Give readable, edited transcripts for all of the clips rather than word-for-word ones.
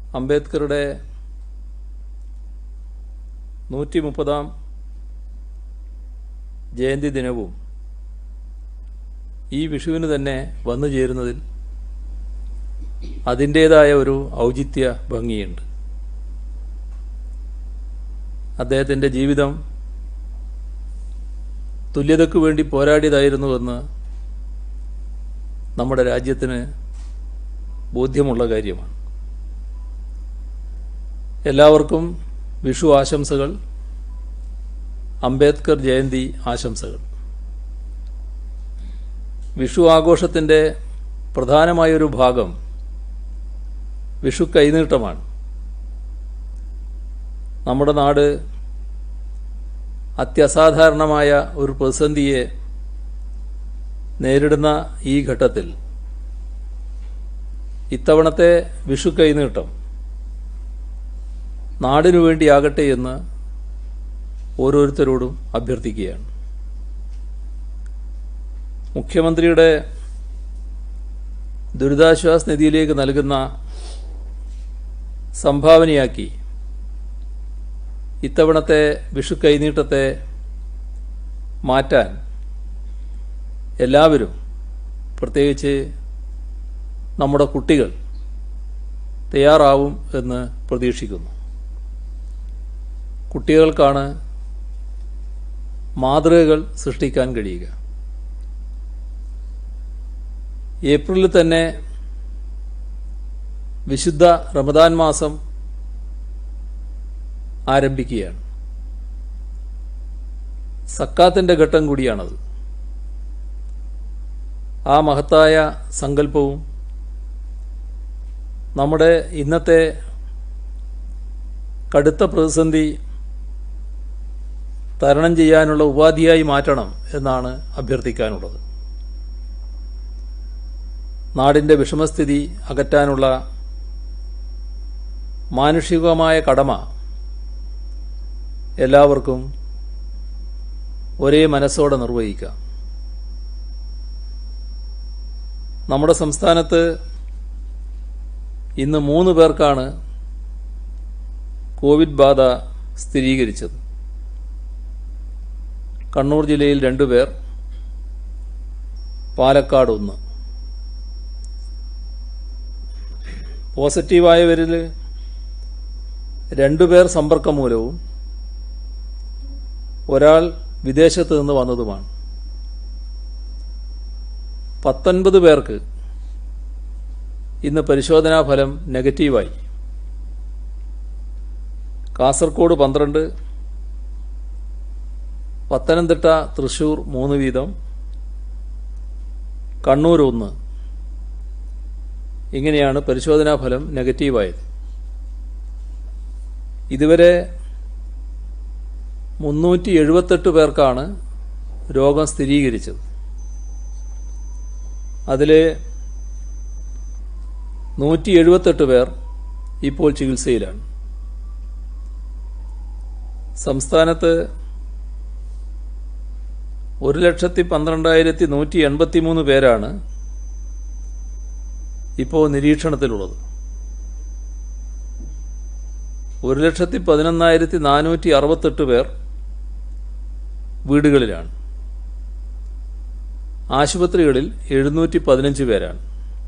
അംബേദ്കറുടെ 130ാം ജയന്തി ദിനവും ഈ വിഷുവിന് തന്നെ വന്നു ചേരുന്നതിൽ അതിൻ്റേതായ ഒരു ഔചിത്യ ഭംഗിയുണ്ട്. അദ്ദേഹത്തിൻ്റെ ജീവിതം തുല്യതയ്ക്കു വേണ്ടി പോരാടിയതായിരുന്നുവെന്ന് നമ്മുടെ രാജ്യത്തിന് ബോധ്യമുള്ള കാര്യമാണ്. എല്ലാവർക്കും വിഷു ആശംസകൾ, അംബേദ്കർ ജയന്തി ആശംസകൾ. വിഷു ആഘോഷത്തിൻ്റെ പ്രധാനമായൊരു ഭാഗം വിഷു കൈനീട്ടമാണ്. നമ്മുടെ നാട് അത്യസാധാരണമായ ഒരു പ്രതിസന്ധിയെ നേരിടുന്ന ഈ ഘട്ടത്തിൽ ഇത്തവണത്തെ വിഷു കൈനീട്ടം നാടിനു വേണ്ടിയാകട്ടെ എന്ന് ഓരോരുത്തരോടും അഭ്യർത്ഥിക്കുകയാണ്. മുഖ്യമന്ത്രിയുടെ ദുരിതാശ്വാസ നിധിയിലേക്ക് നൽകുന്ന സംഭാവനയാക്കി ഇത്തവണത്തെ വിഷു കൈനീട്ടത്തെ മാറ്റാൻ എല്ലാവരും, പ്രത്യേകിച്ച് നമ്മുടെ കുട്ടികൾ തയ്യാറാവും എന്ന് പ്രതീക്ഷിക്കുന്നു. കുട്ടികൾക്കാണ് മാതൃകകൾ സൃഷ്ടിക്കാൻ കഴിയുക. ഏപ്രിലിൽ തന്നെ വിശുദ്ധ റമദാൻ മാസം ആരംഭിക്കുകയാണ്. സക്കാത്തിൻ്റെ ഘട്ടം കൂടിയാണത്. ആ മഹത്തായ സങ്കല്പവും നമ്മുടെ ഇന്നത്തെ കടുത്ത പ്രതിസന്ധി തരണം ചെയ്യാനുള്ള ഉപാധിയായി മാറ്റണം എന്നാണ് അഭ്യർത്ഥിക്കാനുള്ളത്. നാടിൻ്റെ വിഷമസ്ഥിതി അകറ്റാനുള്ള മാനുഷികമായ കടമ എല്ലാവർക്കും ഒരേ മനസ്സോടെ നിർവഹിക്കാം. നമ്മുടെ സംസ്ഥാനത്ത് ഇന്ന് 3 പേർക്കാണ് കോവിഡ് ബാധ സ്ഥിരീകരിച്ചത്. കണ്ണൂർ ജില്ലയിൽ 2 പേർ, പാലക്കാട് 1. പോസിറ്റീവായവരിൽ 2 പേർ സമ്പർക്കം മൂലവും ഒരാൾ വിദേശത്ത് നിന്ന് വന്നതുമാണ്. 19 പേർക്ക് ഇന്ന് പരിശോധനാ ഫലം നെഗറ്റീവായി. കാസർഗോഡ് 12, പത്തനംതിട്ട, തൃശ്ശൂർ 3 വീതം, കണ്ണൂർ 1. ഇങ്ങനെയാണ് പരിശോധനാ ഫലം നെഗറ്റീവായത്. ഇതുവരെ 378 പേർക്കാണ് രോഗം സ്ഥിരീകരിച്ചത്. അതിൽ 178 പേർ ഇപ്പോൾ ചികിത്സയിലാണ്. സംസ്ഥാനത്ത് 1,12,183 പേരാണ് ഇപ്പോൾ നിരീക്ഷണത്തിലുള്ളത്. 1,11,468 പേർ വീടുകളിലാണ്. ആശുപത്രികളിൽ 715 പേരാണ്.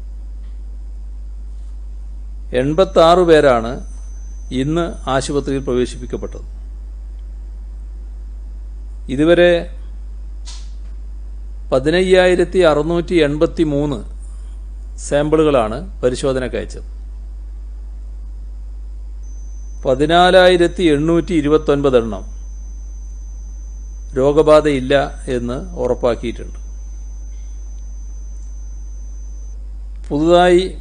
86 പേരാണ് ഇന്ന് ആശുപത്രിയിൽ പ്രവേശിപ്പിക്കപ്പെട്ടത്. ഇതുവരെ 15,683 സാമ്പിളുകളാണ് പരിശോധനയ്ക്ക് അയച്ചത്. 14,829 എണ്ണം രോഗബാധയില്ല എന്ന് ഉറപ്പാക്കിയിട്ടുണ്ട്. പുതുതായി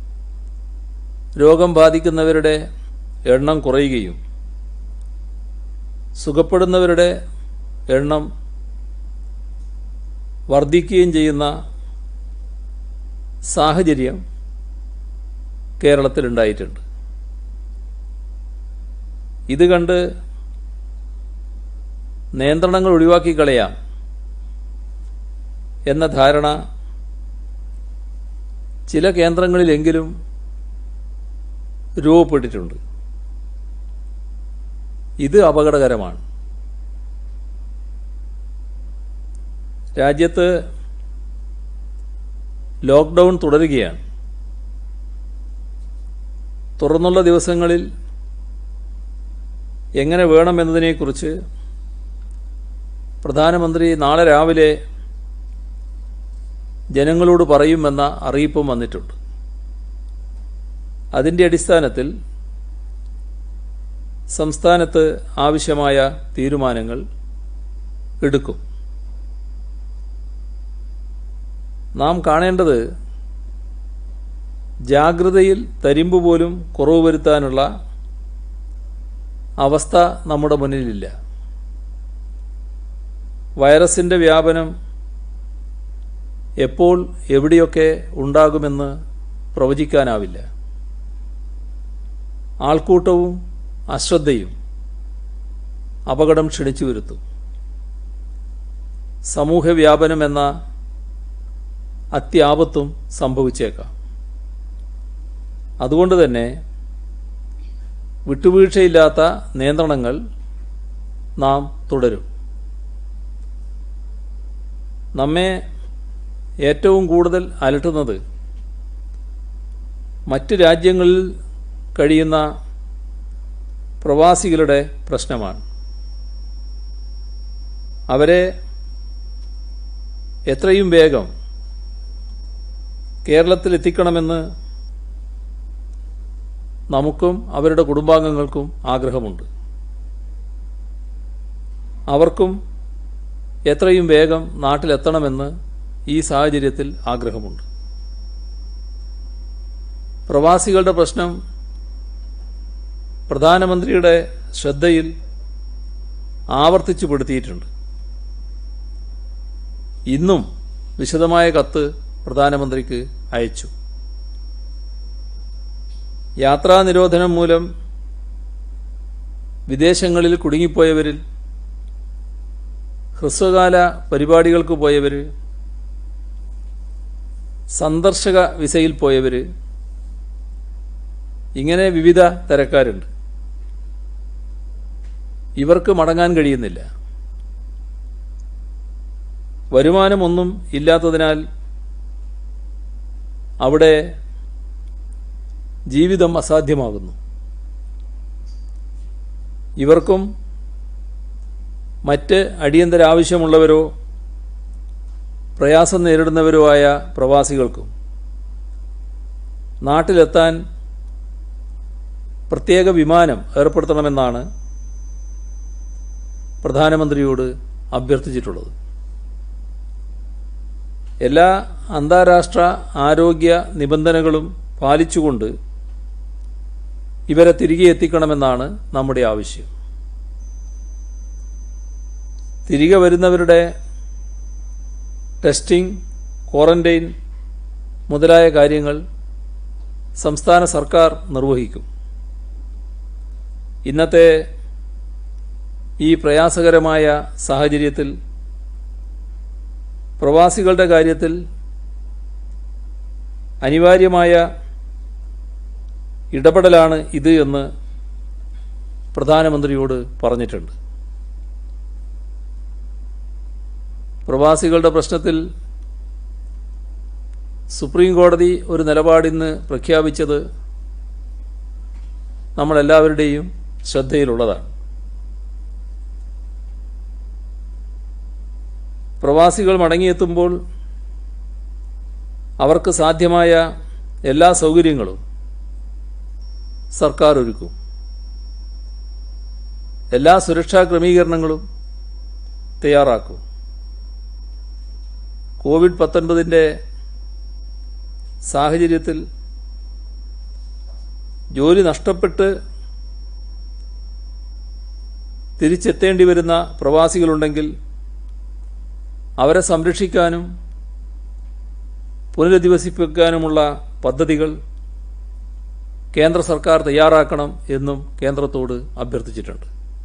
രോഗം ബാധിക്കുന്നവരുടെ എണ്ണം കുറയുകയും സുഖപ്പെടുന്നവരുടെ എണ്ണം വർദ്ധിക്കുകയും ചെയ്യുന്ന സാഹചര്യം കേരളത്തിലുണ്ടായിട്ടുണ്ട്. ഇത് കണ്ട് നിയന്ത്രണങ്ങൾ ഒഴിവാക്കി കളയാം എന്ന ധാരണ ചില കേന്ദ്രങ്ങളിലെങ്കിലും രൂപപ്പെട്ടിട്ടുണ്ട്. ഇത് അപകടകരമാണ്. രാജ്യത്ത് ലോക്ക്ഡൗൺ തുടരുകയാണ്. തുറന്നുള്ള ദിവസങ്ങളിൽ എങ്ങനെ വേണമെന്നതിനെക്കുറിച്ച് പ്രധാനമന്ത്രി നാളെ രാവിലെ ജനങ്ങളോട് പറയുമെന്ന അറിയിപ്പും വന്നിട്ടുണ്ട്. അതിൻ്റെ അടിസ്ഥാനത്തിൽ സംസ്ഥാനത്ത് ആവശ്യമായ തീരുമാനങ്ങൾ എടുക്കും. നാം കാണേണ്ടത് ജാഗ്രതയിൽ തരിമ്പ് പോലും കുറവ് വരുത്താനുള്ള അവസ്ഥ നമ്മുടെ മുന്നിലില്ല. വൈറസിൻ്റെ വ്യാപനം എപ്പോൾ എവിടെയൊക്കെ ഉണ്ടാകുമെന്ന് പ്രവചിക്കാനാവില്ല. ആൾക്കൂട്ടവും അശ്രദ്ധയും അപകടം ക്ഷണിച്ചു വരുത്തും. സമൂഹവ്യാപനം എന്ന അത്യാപത്തും സംഭവിച്ചേക്കാം. അതുകൊണ്ട് തന്നെ വിട്ടുവീഴ്ചയില്ലാത്ത നിയന്ത്രണങ്ങൾ നാം തുടരും. നമ്മെ ഏറ്റവും കൂടുതൽ അലട്ടുന്നത് മറ്റ് രാജ്യങ്ങളിൽ കഴിയുന്ന പ്രവാസികളുടെ പ്രശ്നമാണ്. അവരെ എത്രയും വേഗം കേരളത്തിലെത്തിക്കണമെന്ന് നമുക്കും അവരുടെ കുടുംബാംഗങ്ങൾക്കും ആഗ്രഹമുണ്ട്. അവർക്കും എത്രയും വേഗം നാട്ടിലെത്തണമെന്ന് ഈ സാഹചര്യത്തിൽ ആഗ്രഹമുണ്ട്. പ്രവാസികളുടെ പ്രശ്നം പ്രധാനമന്ത്രിയുടെ ശ്രദ്ധയിൽ ആവർത്തിച്ചുപെടുത്തിയിട്ടുണ്ട്. ഇന്നും വിശദമായ കത്ത് പ്രധാനമന്ത്രിക്ക് അയച്ചു. യാത്രാ നിരോധനം മൂലം വിദേശങ്ങളിൽ കുടുങ്ങിപ്പോയവരിൽ, ഹ്രസ്വകാല പരിപാടികൾക്ക് പോയവർ, സന്ദർശക വിസയിൽ പോയവർ, ഇങ്ങനെ വിവിധ തരക്കാരുണ്ട്. ഇവർക്ക് മടങ്ങാൻ കഴിയുന്നില്ല. വരുമാനമൊന്നും ഇല്ലാത്തതിനാൽ അവിടെ ജീവിതം അസാധ്യമാകുന്നു. ഇവർക്കും മറ്റ് അടിയന്തര ആവശ്യമുള്ളവരോ പ്രയാസം നേരിടുന്നവരോ ആയ പ്രവാസികൾക്കും നാട്ടിലെത്താൻ പ്രത്യേക വിമാനം ഏർപ്പെടുത്തണമെന്നാണ് പ്രധാനമന്ത്രിയോട് അഭ്യർത്ഥിച്ചിട്ടുള്ളത്. എല്ലാ അന്താരാഷ്ട്ര ആരോഗ്യ നിബന്ധനകളും പാലിച്ചുകൊണ്ട് ഇവരെ തിരികെ എത്തിക്കണമെന്നാണ് നമ്മുടെ ആവശ്യം. തിരികെ വരുന്നവരുടെ ടെസ്റ്റിംഗ്, ക്വാറന്റൈൻ മുതലായ കാര്യങ്ങൾ സംസ്ഥാന സർക്കാർ നിർവഹിക്കും. ഇന്നത്തെ ഈ പ്രയാസകരമായ സാഹചര്യത്തിൽ പ്രവാസികളുടെ കാര്യത്തിൽ അനിവാര്യമായ ഇടപെടലാണ് ഇത് എന്ന് പ്രധാനമന്ത്രിയോട് പറഞ്ഞിട്ടുണ്ട്. പ്രവാസികളുടെ പ്രശ്നത്തിൽ സുപ്രീം കോടതി ഒരു നിലപാടിന്ന് പ്രഖ്യാപിച്ചത് നമ്മളെല്ലാവരുടെയും ശ്രദ്ധയിലുള്ളതാണ്. പ്രവാസികൾ മടങ്ങിയെത്തുമ്പോൾ അവർക്ക് സാധ്യമായ എല്ലാ സൗകര്യങ്ങളും സർക്കാർ ഒരുക്കും. എല്ലാ സുരക്ഷാ ക്രമീകരണങ്ങളും തയ്യാറാക്കും. കോവിഡ്-19 സാഹചര്യത്തിൽ ജോലി നഷ്ടപ്പെട്ട് തിരിച്ചെത്തേണ്ടി വരുന്ന പ്രവാസികളുണ്ടെങ്കിൽ അവരെ സംരക്ഷിക്കാനും പുനരധിവസിപ്പിക്കാനുമുള്ള പദ്ധതികൾ കേന്ദ്ര സർക്കാർ തയ്യാറാക്കണം എന്നും കേന്ദ്രത്തോട് അഭ്യർത്ഥിച്ചിട്ടുണ്ട്.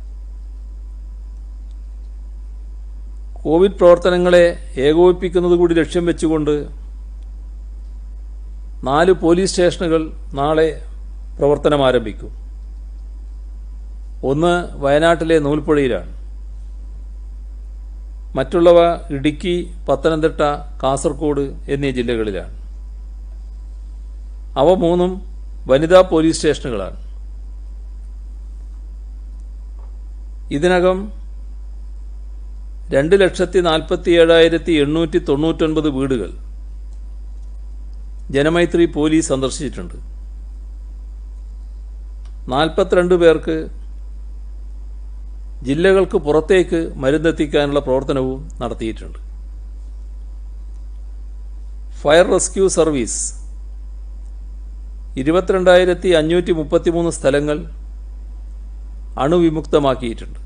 കോവിഡ് പ്രവർത്തനങ്ങളെ ഏകോപിപ്പിക്കുന്നത് കൂടി ലക്ഷ്യം വെച്ചുകൊണ്ട് 4 പോലീസ് സ്റ്റേഷനുകൾ നാളെ പ്രവർത്തനം ആരംഭിക്കും. ഒന്ന് വയനാട്ടിലെ നൂൽപ്പുഴയിലാണ്. മറ്റുള്ളവ ഇടുക്കി, പത്തനംതിട്ട, കാസർഗോഡ് എന്നീ ജില്ലകളിലാണ്. അവ മൂന്നും വനിതാ പോലീസ് സ്റ്റേഷനുകളാണ്. ഇതിനകം 2,47,899 വീടുകൾ ജനമൈത്രി പോലീസ് സന്ദർശിച്ചിട്ടുണ്ട്. 42 പേർക്ക് ജില്ലകൾക്ക് പുറത്തേക്ക് മരുന്നെത്തിക്കാനുള്ള പ്രവർത്തനവും നടത്തിയിട്ടുണ്ട്. ഫയർ റെസ്ക്യൂ സർവീസ് 22,533 സ്ഥലങ്ങൾ അണുവിമുക്തമാക്കിയിട്ടുണ്ട്.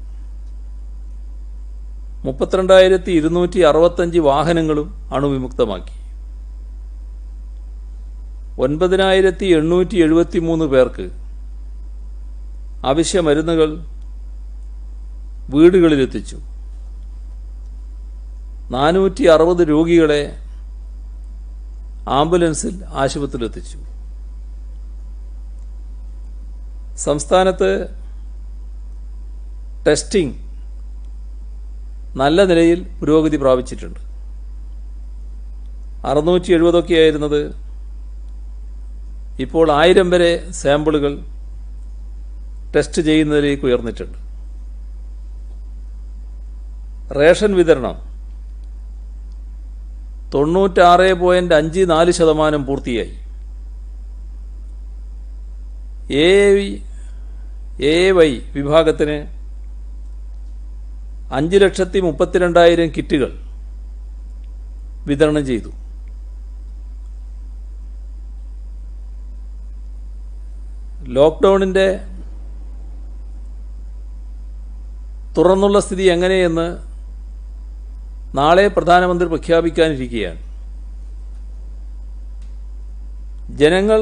32,265 വാഹനങ്ങളും അണുവിമുക്തമാക്കി. 9,873 പേർക്ക് അവശ്യ മരുന്നുകൾ വീടുകളിലെത്തിച്ചു. 460 രോഗികളെ ആംബുലൻസിൽ ആശുപത്രിയിലെത്തിച്ചു. സംസ്ഥാനത്ത് ടെസ്റ്റിംഗ് നല്ല നിലയിൽ പുരോഗതി പ്രാപിച്ചിട്ടുണ്ട്. 670 ആയിരുന്നത് ഇപ്പോൾ 1000 വരെ സാമ്പിളുകൾ ടെസ്റ്റ് ചെയ്യുന്നതിലേക്ക് ഉയർന്നിട്ടുണ്ട്. റേഷൻ വിതരണം 96.54% പൂർത്തിയായി. AAY വിഭാഗത്തിന് 5,32,000 കിറ്റുകൾ വിതരണം ചെയ്തു. ലോക്ക്ഡൌണിൻ്റെ തുറന്നുള്ള സ്ഥിതി എങ്ങനെയെന്ന് നാളെ പ്രധാനമന്ത്രി പ്രഖ്യാപിക്കാനിരിക്കുകയാണ്. ജനങ്ങൾ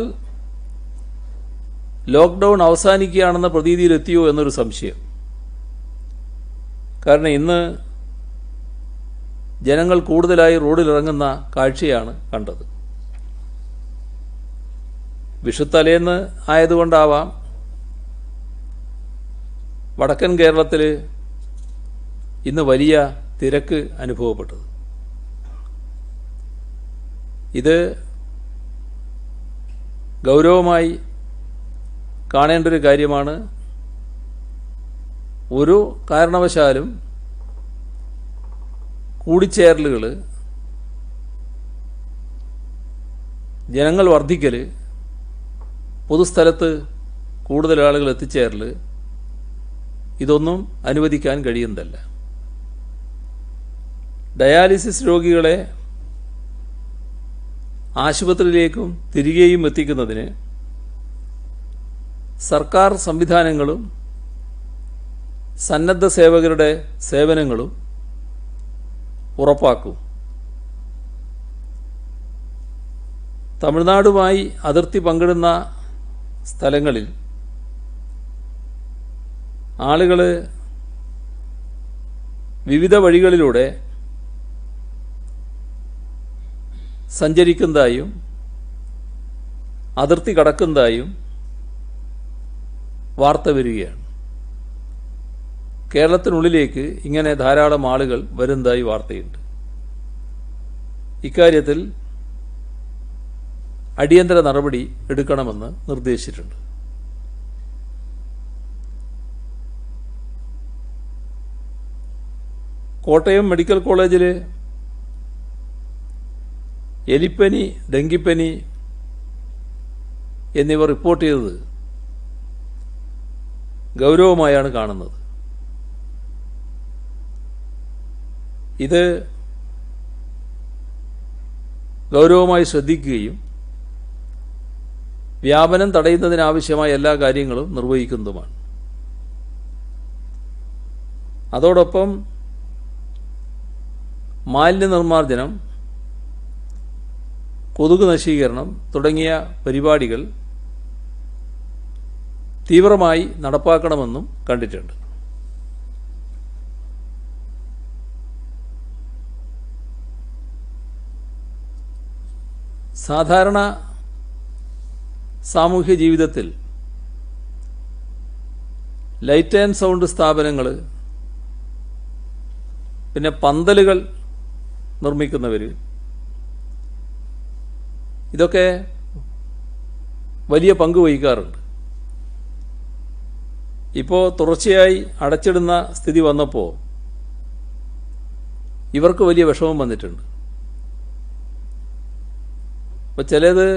ലോക്ക്ഡൌൺ അവസാനിക്കുകയാണെന്ന പ്രതീതിയിലെത്തിയോ എന്നൊരു സംശയം. കാരണം ഇന്ന് ജനങ്ങൾ കൂടുതലായി റോഡിലിറങ്ങുന്ന കാഴ്ചയാണ് കണ്ടത്. വിഷുത്തലേന്ന് ആയതുകൊണ്ടാവാം വടക്കൻ കേരളത്തിൽ ഇന്ന് വലിയ തിരക്ക് അനുഭവപ്പെട്ടത്. ഇത് ഗൗരവമായി കാണേണ്ട ഒരു കാര്യമാണ്. ഒരു കാരണവശാലും കൂടിച്ചേരലുകൾ, ജനങ്ങൾ വർദ്ധിക്കൽ, പൊതുസ്ഥലത്ത് കൂടുതൽ ആളുകൾ എത്തിച്ചേരൽ, ഇതൊന്നും അനുവദിക്കാൻ കഴിയുന്നതല്ല. ഡയാലിസിസ് രോഗികളെ ആശുപത്രിയിലേക്കും തിരികെയും എത്തിക്കുന്നതിന് സർക്കാർ സംവിധാനങ്ങളും സന്നദ്ധ സേവകരുടെ സേവനങ്ങളും ഉറപ്പാക്കും. തമിഴ്നാടുമായി അതിർത്തി പങ്കിടുന്ന സ്ഥലങ്ങളിൽ ആളുകൾ വിവിധ വഴികളിലൂടെ സഞ്ചരിക്കുന്നതായും അതിർത്തി കടക്കുന്നതായും വാർത്ത വരികയാണ്. കേരളത്തിനുള്ളിലേക്ക് ഇങ്ങനെ ധാരാളം ആളുകൾ വരുന്നതായി വാർത്തയുണ്ട്. ഇക്കാര്യത്തിൽ അടിയന്തര നടപടി എടുക്കണമെന്ന് നിർദ്ദേശിച്ചിട്ടുണ്ട്. കോട്ടയം മെഡിക്കൽ കോളേജിൽ എലിപ്പനി, ഡെങ്കിപ്പനി എന്നിവ റിപ്പോർട്ട് ചെയ്തത് ഗൗരവമായാണ് കാണുന്നത്. ഇത് ഗൗരവമായി ശ്രദ്ധിക്കുകയും വ്യാപനം തടയുന്നതിനാവശ്യമായ എല്ലാ കാര്യങ്ങളും നിർവഹിക്കുന്നതുമാണ്. അതോടൊപ്പം മാലിന്യ നിർമ്മാർജ്ജനം, കൊതുക് നശീകരണം തുടങ്ങിയ പരിപാടികൾ തീവ്രമായി നടപ്പാക്കണമെന്നും കണ്ടിട്ടുണ്ട്. സാധാരണ സാമൂഹ്യ ജീവിതത്തിൽ ലൈറ്റ് ആൻഡ് സൗണ്ട് സ്ഥാപനങ്ങൾ, പിന്നെ പന്തലുകൾ നിർമ്മിക്കുന്നവർ, ഇതൊക്കെ വലിയ പങ്ക് വഹിക്കാറുണ്ട്. ഇപ്പോൾ തുടർച്ചയായി അടച്ചിടുന്ന സ്ഥിതി വന്നപ്പോൾ ഇവർക്ക് വലിയ വിഷമം വന്നിട്ടുണ്ട്. അപ്പോൾ ചിലത്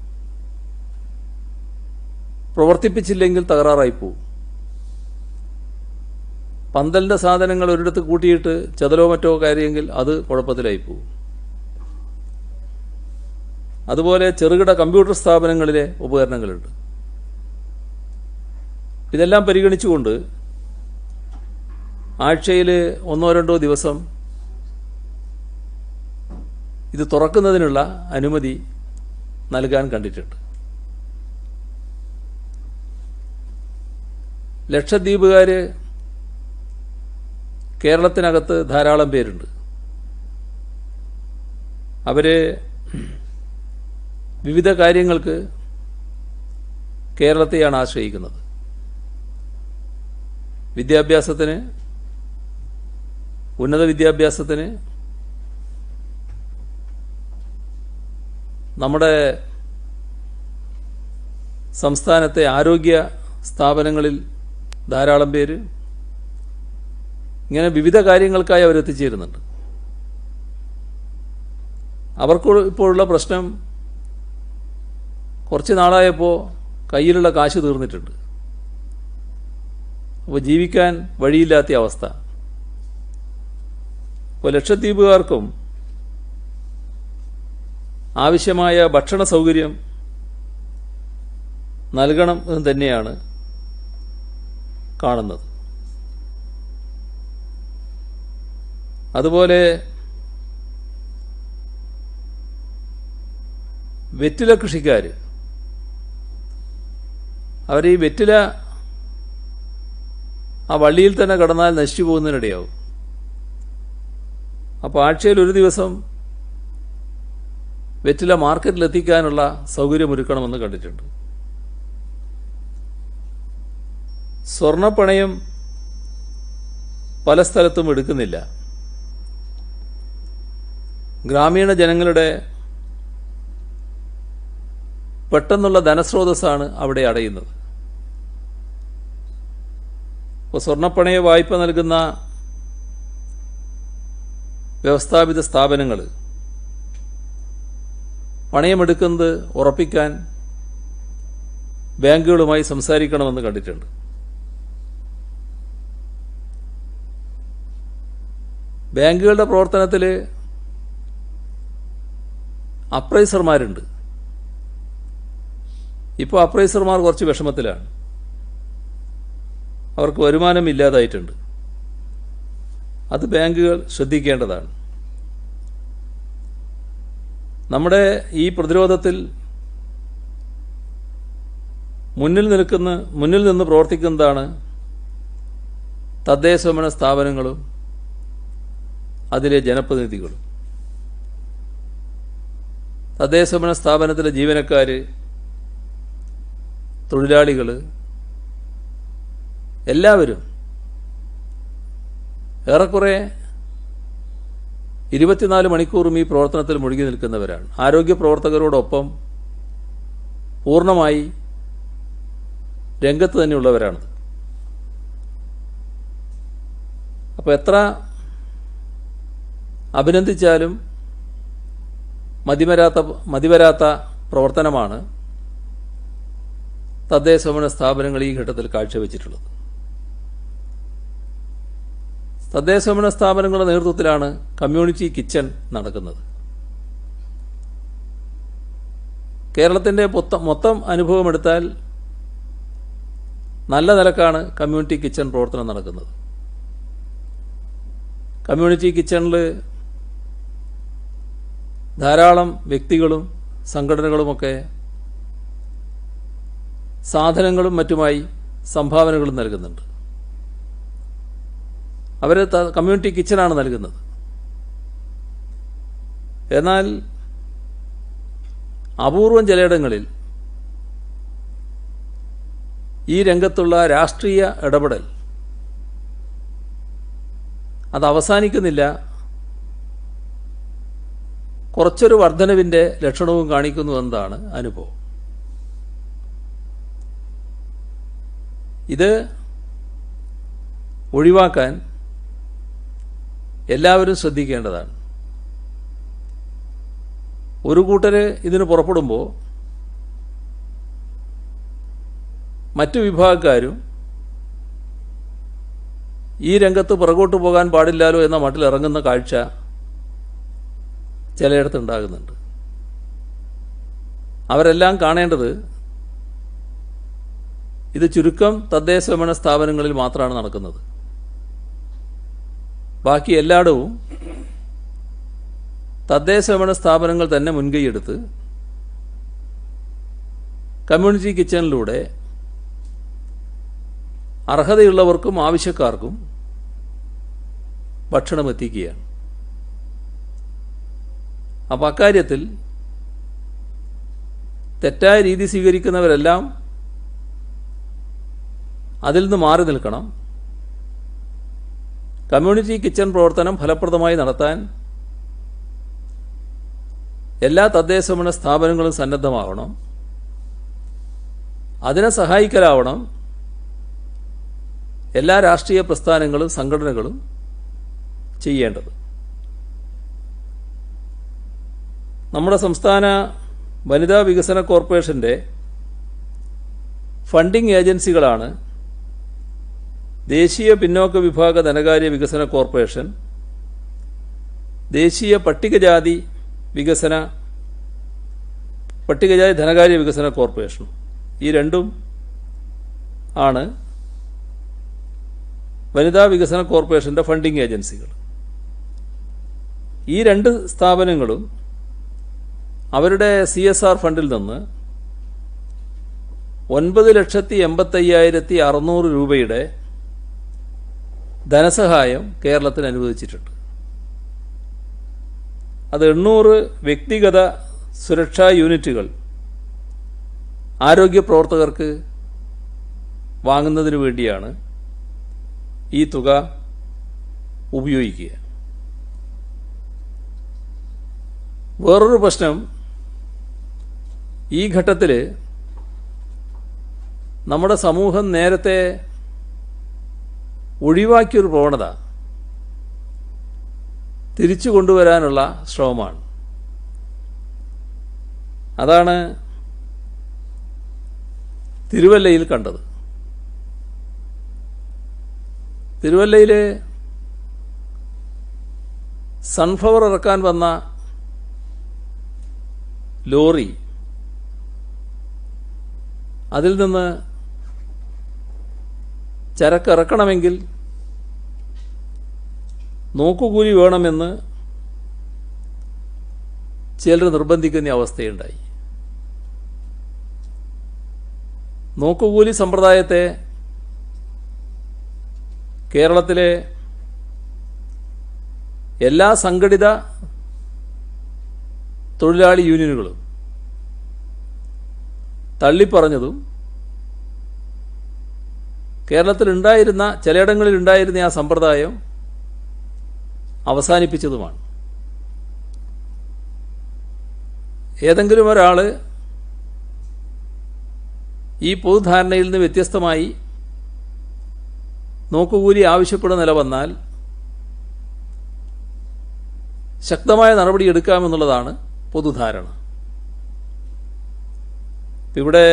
പ്രവർത്തിപ്പിച്ചില്ലെങ്കിൽ തകരാറായി പോവും. പന്തലിൻ്റെ സാധനങ്ങൾ ഒരിടത്ത് കൂട്ടിയിട്ട് ചതലോ മറ്റോ കാര്യമെങ്കിൽ അത് കുഴപ്പത്തിലായി പോവും. അതുപോലെ ചെറുകിട കമ്പ്യൂട്ടർ സ്ഥാപനങ്ങളിലെ ഉപകരണങ്ങളുണ്ട്. ഇതെല്ലാം പരിഗണിച്ചുകൊണ്ട് ആഴ്ചയിൽ 1-2 ദിവസം ഇത് തുറക്കുന്നതിനുള്ള അനുമതി നൽകാൻ കണ്ടിട്ടുണ്ട്. ലക്ഷദ്വീപുകാർ കേരളത്തിനകത്ത് ധാരാളം പേരുണ്ട്. അവർ വിവിധ കാര്യങ്ങൾക്ക് കേരളത്തെയാണ് ആശ്രയിക്കുന്നത്. വിദ്യാഭ്യാസത്തിന്, ഉന്നത വിദ്യാഭ്യാസത്തിന്, നമ്മുടെ സംസ്ഥാനത്തെ ആരോഗ്യ സ്ഥാപനങ്ങളിൽ ധാരാളം പേര്, ഇങ്ങനെ വിവിധ കാര്യങ്ങൾക്കായി അവരെത്തിച്ചേരുന്നുണ്ട്. അവർക്ക് ഇപ്പോഴുള്ള പ്രശ്നം കുറച്ച് നാളായപ്പോൾ കയ്യിലുള്ള കാശ് തീർന്നിട്ടുണ്ട്. അപ്പോൾ ജീവിക്കാൻ വഴിയില്ലാത്ത അവസ്ഥ. അപ്പോൾ ലക്ഷദ്വീപുകാർക്കും ആവശ്യമായ ഭക്ഷണ സൗകര്യം നൽകണം എന്ന് തന്നെയാണ് കാണുന്നത്. അതുപോലെ വെറ്റില കൃഷിക്കാർ, അവർ ഈ വെറ്റില ആ വള്ളിയിൽ തന്നെ കടന്നാൽ നശിച്ചു പോകുന്നതിനിടയാവും. അപ്പോൾ ആഴ്ചയിൽ ഒരു ദിവസം വെറ്റില മാർക്കറ്റിലെത്തിക്കാനുള്ള സൗകര്യമൊരുക്കണമെന്ന് കണ്ടിട്ടുണ്ട്. സ്വർണ്ണപ്പണയം പല സ്ഥലത്തും എടുക്കുന്നില്ല. ഗ്രാമീണ ജനങ്ങളുടെ പെട്ടെന്നുള്ള ധനസ്രോതസ്സാണ് അവിടെ അടയുന്നത്. ഇപ്പോൾ സ്വർണ്ണപ്പണയ വായ്പ നൽകുന്ന വ്യവസ്ഥാപിത സ്ഥാപനങ്ങൾ പണയമെടുക്കുന്നത് ഉറപ്പിക്കാൻ ബാങ്കുകളുമായി സംസാരിക്കണമെന്ന് കണ്ടിട്ടുണ്ട്. ബാങ്കുകളുടെ പ്രവർത്തനത്തിൽ അപ്രൈസർമാരുണ്ട്. ഇപ്പോൾ അപ്രൈസർമാർ കുറച്ച് വിഷമത്തിലാണ്. അവർക്ക് വരുമാനം ഇല്ലാതായിട്ടുണ്ട്. അത് ബാങ്കുകൾ ശ്രദ്ധിക്കേണ്ടതാണ്. നമ്മുടെ ഈ പ്രതിരോധത്തിൽ മുന്നിൽ നിന്ന് പ്രവർത്തിക്കുന്നതാണ് തദ്ദേശഭരണ സ്ഥാപനങ്ങളും അതിലെ ജനപ്രതിനിധികളും. തദ്ദേശഭരണ സ്ഥാപനത്തിലെ ജീവനക്കാർ, തൊഴിലാളികൾ, എല്ലാവരും ഏറെക്കുറെ 24 മണിക്കൂറും ഈ പ്രവർത്തനത്തിൽ മുഴുകി നിൽക്കുന്നവരാണ്. ആരോഗ്യ പ്രവർത്തകരോടൊപ്പം പൂർണ്ണമായി രംഗത്ത് തന്നെയുള്ളവരാണ്. അപ്പോൾ എത്ര അഭിനന്ദിച്ചാലും മതിവരാത്ത പ്രവർത്തനമാണ് തദ്ദേശഭരണ സ്ഥാപനങ്ങൾ ഈ ഘട്ടത്തിൽ കാഴ്ചവെച്ചിട്ടുള്ളത്. തദ്ദേശഭരണ സ്ഥാപനങ്ങളുടെ നേതൃത്വത്തിലാണ് കമ്മ്യൂണിറ്റി കിച്ചൺ നടക്കുന്നത്. കേരളത്തിൻ്റെ മൊത്തം അനുഭവമെടുത്താൽ നല്ല നിലക്കാണ് കമ്മ്യൂണിറ്റി കിച്ചൺ പ്രവർത്തനം നടക്കുന്നത്. കമ്മ്യൂണിറ്റി കിച്ചണിൽ ധാരാളം വ്യക്തികളും സംഘടനകളുമൊക്കെ സാധനങ്ങളും മറ്റുമായി സംഭാവനകളും നൽകുന്നുണ്ട്. അവർ കമ്മ്യൂണിറ്റി കിച്ചനാണ് നൽകുന്നത്. എന്നാൽ അപൂർവം ചിലയിടങ്ങളിൽ ഈ രംഗത്തുള്ള രാഷ്ട്രീയ ഇടപെടൽ അത് അവസാനിക്കുന്നില്ല, കുറച്ചൊരു വർധനവിൻ്റെ ലക്ഷണവും കാണിക്കുന്നു എന്നതാണ് അനുഭവം. ഇത് ഒഴിവാക്കാൻ എല്ലാവരും ശ്രദ്ധിക്കേണ്ടതാണ്. ഒരു കൂട്ടർ ഇതിന് പുറപ്പെടുമ്പോൾ മറ്റു വിഭാഗക്കാരും ഈ രംഗത്ത് പുറകോട്ട് പോകാൻ പാടില്ലല്ലോ എന്ന മട്ടിൽ ഇറങ്ങുന്ന കാഴ്ച ചിലയിടത്ത് ഉണ്ടാകുന്നുണ്ട്. അവരെല്ലാം കാണേണ്ടത് ഇത് ചുരുക്കം തദ്ദേശഭരണ സ്ഥാപനങ്ങളിൽ മാത്രമാണ് നടക്കുന്നത്. ബാക്കി എല്ലായിടവും തദ്ദേശഭരണ സ്ഥാപനങ്ങൾ തന്നെ മുൻകൈയെടുത്ത് കമ്മ്യൂണിറ്റി കിച്ചണിലൂടെ അർഹതയുള്ളവർക്കും ആവശ്യക്കാർക്കും ഭക്ഷണം എത്തിക്കുകയാണ്. അപ്പോൾ അക്കാര്യത്തിൽ തെറ്റായ രീതി സ്വീകരിക്കുന്നവരെല്ലാം അതിൽ നിന്ന് മാറി നിൽക്കണം. കമ്മ്യൂണിറ്റി കിച്ചൺ പ്രവർത്തനം ഫലപ്രദമായി നടത്താൻ എല്ലാ തദ്ദേശഭരണ സ്ഥാപനങ്ങളും സന്നദ്ധമാവണം. അതിനെ സഹായിക്കലാവണം എല്ലാ രാഷ്ട്രീയ പ്രസ്ഥാനങ്ങളും സംഘടനകളും ചെയ്യേണ്ടത്. നമ്മുടെ സംസ്ഥാന വനിതാ വികസന കോർപ്പറേഷൻ്റെ ഫണ്ടിംഗ് ഏജൻസികളാണ് ദേശീയ പിന്നോക്ക വിഭാഗ ധനകാര്യ വികസന കോർപ്പറേഷൻ, ദേശീയ പട്ടികജാതി ധനകാര്യ വികസന കോർപ്പറേഷൻ. ഈ രണ്ടും ആണ് വനിതാ വികസന കോർപ്പറേഷൻ്റെ ഫണ്ടിംഗ് ഏജൻസികൾ. ഈ രണ്ട് സ്ഥാപനങ്ങളും അവരുടെ CSR ഫണ്ടിൽ നിന്ന് 9,85,600 രൂപയുടെ ധനസഹായം കേരളത്തിന് അനുവദിച്ചിട്ടുണ്ട്. അത് 800 വ്യക്തിഗത സുരക്ഷാ യൂണിറ്റുകൾ ആരോഗ്യ പ്രവർത്തകർക്ക് വാങ്ങുന്നതിന് വേണ്ടിയാണ് ഈ തുക ഉപയോഗിക്കുക. വേറൊരു പ്രശ്നം, ഈ ഘട്ടത്തിൽ നമ്മുടെ സമൂഹം നേരത്തെ ഒഴിവാക്കിയൊരു പ്രവണത തിരിച്ചു കൊണ്ടുവരാനുള്ള ശ്രമമാണ്. അതാണ് തിരുവല്ലയിൽ കണ്ടത്. തിരുവല്ലയിൽ സൺഫ്ലവർ ഇറക്കാൻ വന്ന ലോറി അതിൽ നിന്ന് ചരക്ക് ഇറക്കണമെങ്കിൽ നോക്കുകൂലി വേണമെന്ന് ചിലർ നിർബന്ധിക്കുന്ന അവസ്ഥയുണ്ടായി. നോക്കുകൂലി സമ്പ്രദായത്തെ കേരളത്തിലെ എല്ലാ സംഘടിത തൊഴിലാളി യൂണിയനുകളും തള്ളിപ്പറഞ്ഞതും കേരളത്തിലുണ്ടായിരുന്ന ചിലയിടങ്ങളിലുണ്ടായിരുന്ന ആ സമ്പ്രദായം അവസാനിപ്പിച്ചതുമാണ്. ഏതെങ്കിലും ഒരാൾ ഈ പൊതുധാരണയിൽ നിന്ന് വ്യത്യസ്തമായി നോക്കുകൂലി ആവശ്യപ്പെടുന്ന നില വന്നാൽ ശക്തമായ നടപടിയെടുക്കാമെന്നുള്ളതാണ് പൊതുധാരണ. ഇവിടെ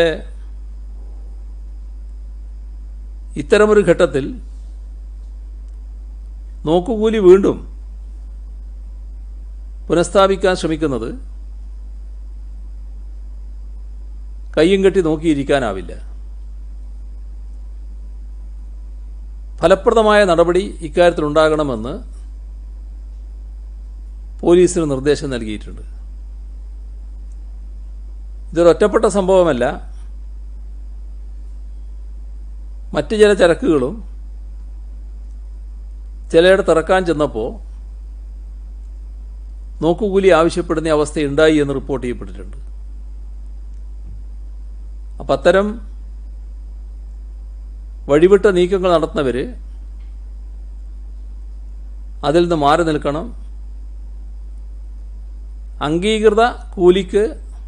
ഇത്തരമൊരു ഘട്ടത്തിൽ നോക്കുകൂലി വീണ്ടും പുനഃസ്ഥാപിക്കാൻ ശ്രമിക്കുന്നത് കയ്യും കെട്ടി നോക്കിയിരിക്കാനാവില്ല. ഫലപ്രദമായ നടപടി ഇക്കാര്യത്തിലുണ്ടാകണമെന്ന് പോലീസിന് നിർദ്ദേശം നൽകിയിട്ടുണ്ട്. ഇതൊരൊറ്റപ്പെട്ട സംഭവമല്ല. മറ്റ് ചില ചരക്കുകളും ചിലയിടത്ത് ഇറക്കാൻ ചെന്നപ്പോൾ നോക്കുകൂലി ആവശ്യപ്പെടുന്ന അവസ്ഥയുണ്ടായി എന്ന് റിപ്പോർട്ട് ചെയ്യപ്പെട്ടിട്ടുണ്ട്. അപ്പം അത്തരം വഴിവിട്ട നീക്കങ്ങൾ നടത്തുന്നവർ അതിൽ നിന്ന് മാറി നിൽക്കണം. അംഗീകൃത കൂലിക്ക്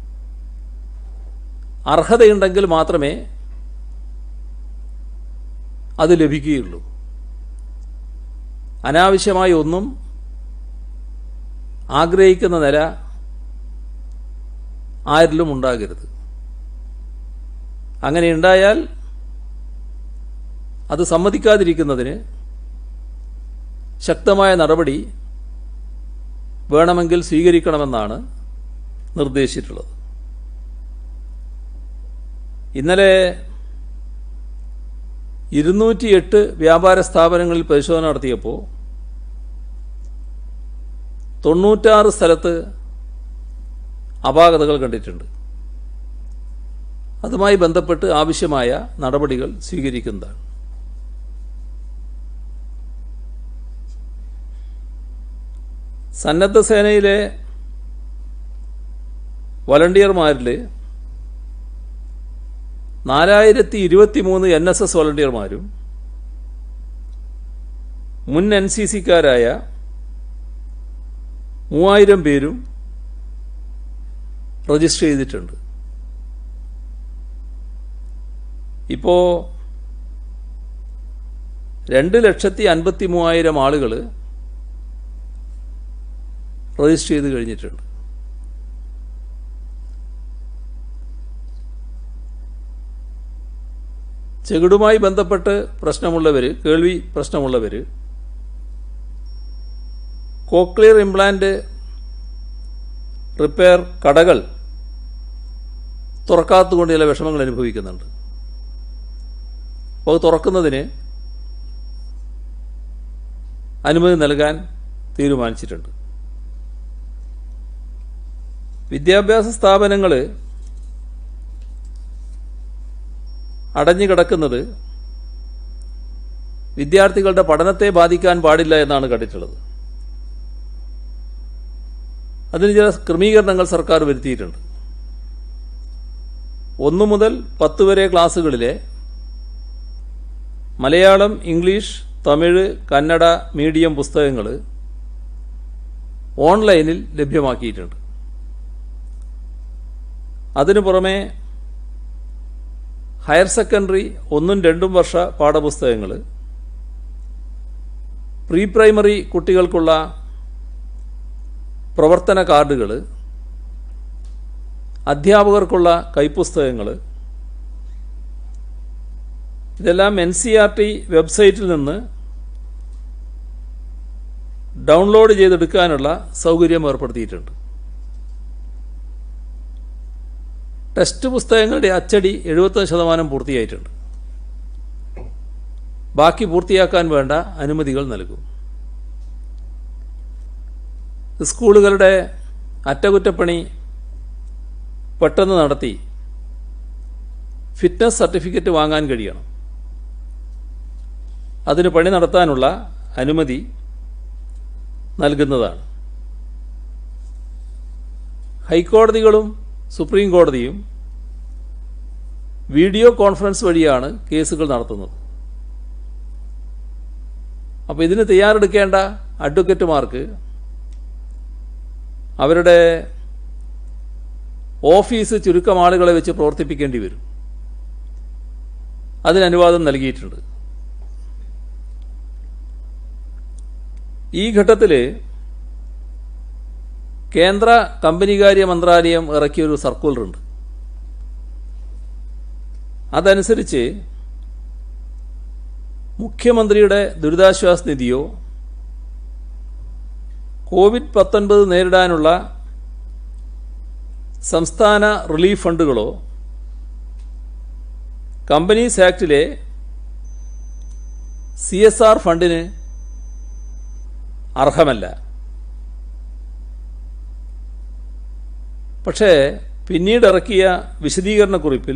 അർഹതയുണ്ടെങ്കിൽ മാത്രമേ അത് ലഭിക്കുകയുള്ളൂ. അനാവശ്യമായി ഒന്നും ആഗ്രഹിക്കുന്ന നില ആരിലും ഉണ്ടാകരുത്. അങ്ങനെ ഉണ്ടായാൽ അത് സമ്മതിക്കാതിരിക്കുന്നതിന് ശക്തമായ നടപടി വേണമെങ്കിൽ സ്വീകരിക്കണമെന്നാണ് നിർദ്ദേശിച്ചിട്ടുള്ളത്. ഇന്നലെ 208 വ്യാപാര സ്ഥാപനങ്ങളിൽ പരിശോധന നടത്തിയപ്പോൾ 96 സ്ഥലത്ത് അപാകതകൾ കണ്ടിട്ടുണ്ട്. അതുമായി ബന്ധപ്പെട്ട് ആവശ്യമായ നടപടികൾ സ്വീകരിക്കുന്നതാണ്. സന്നദ്ധ സേനയിലെ വോളണ്ടിയർമാരിൽ 4023 NSS വോളണ്ടിയർമാരും മുൻ NCCക്കാരായ 3000 പേരും രജിസ്റ്റർ ചെയ്തിട്ടുണ്ട്. ഇപ്പോൾ 2,53,000 ആളുകൾ രജിസ്റ്റർ ചെയ്ത് കഴിഞ്ഞിട്ടുണ്ട്. ചെകിടുമായി ബന്ധപ്പെട്ട് പ്രശ്നമുള്ളവർ, കേൾവി പ്രശ്നമുള്ളവർ, കോക്ലിയർ ഇംപ്ലാന്റ് റിപ്പയർ കടകൾ തുറക്കാത്തതുകൊണ്ട് ചില വിഷമങ്ങൾ അനുഭവിക്കുന്നുണ്ട്. അപ്പോൾ തുറക്കുന്നതിന് അനുമതി നൽകാൻ തീരുമാനിച്ചിട്ടുണ്ട്. വിദ്യാഭ്യാസ സ്ഥാപനങ്ങൾ അടഞ്ഞു കിടക്കുന്നത് വിദ്യാർത്ഥികളുടെ പഠനത്തെ ബാധിക്കാൻ പാടില്ല എന്നാണ് കണ്ടിട്ടുള്ളത്. അതിന് ചില ക്രമീകരണങ്ങൾ സർക്കാർ വരുത്തിയിട്ടുണ്ട്. 1 മുതൽ 10 വരെ ക്ലാസ്സുകളിലെ മലയാളം, ഇംഗ്ലീഷ്, തമിഴ്, കന്നഡ മീഡിയം പുസ്തകങ്ങൾ ഓൺലൈനിൽ ലഭ്യമാക്കിയിട്ടുണ്ട്. അതിനു പുറമെ ഹയർ സെക്കൻഡറി 1ഉം 2ഉം വർഷ പാഠപുസ്തകങ്ങൾ, പ്രീ പ്രൈമറി കുട്ടികൾക്കുള്ള പ്രവർത്തന കാർഡുകൾ, അധ്യാപകർക്കുള്ള കൈപ്പുസ്തകങ്ങൾ, ഇതെല്ലാം NCERT വെബ്സൈറ്റിൽ നിന്ന് ഡൗൺലോഡ് ചെയ്തെടുക്കാനുള്ള സൗകര്യം ഏർപ്പെടുത്തിയിട്ടുണ്ട്. ടെക്സ്റ്റ് പുസ്തകങ്ങളുടെ അച്ചടി 75% പൂർത്തിയായിട്ടുണ്ട്. ബാക്കി പൂർത്തിയാക്കാൻ വേണ്ട അനുമതികൾ നൽകും. സ്കൂളുകളുടെ അറ്റകുറ്റപ്പണി പെട്ടെന്ന് നടത്തി ഫിറ്റ്നസ് സർട്ടിഫിക്കറ്റ് വാങ്ങാൻ കഴിയണം. അതിന് പണി നടത്താനുള്ള അനുമതി നൽകുന്നതാണ്. ഹൈക്കോടതികളും സുപ്രീം കോടതിയും വീഡിയോ കോൺഫറൻസ് വഴിയാണ് കേസുകൾ നടത്തുന്നത്. അപ്പോൾ ഇതിന് തയ്യാറെടുക്കേണ്ട അഡ്വക്കേറ്റുമാർക്ക് അവരുടെ ഓഫീസ് ചുരുക്കം ആളുകളെ വെച്ച് പ്രവർത്തിപ്പിക്കേണ്ടി വരും. അതിന് അനുവാദം നൽകിയിട്ടുണ്ട്. ഈ ഘട്ടത്തിൽ കേന്ദ്ര കമ്പനികാര്യ മന്ത്രാലയം ഇറക്കിയൊരു സർക്കുലറുണ്ട്. അതനുസരിച്ച് മുഖ്യമന്ത്രിയുടെ ദുരിതാശ്വാസ നിധിയോ COVID-19 നേരിടാനുള്ള സംസ്ഥാന റിലീഫ് ഫണ്ടുകളോ കമ്പനീസ് ആക്ടിലെ CSR ഫണ്ടിന് അർഹമല്ല. പക്ഷേ പിന്നീട് ഇറക്കിയ വിശദീകരണക്കുറിപ്പിൽ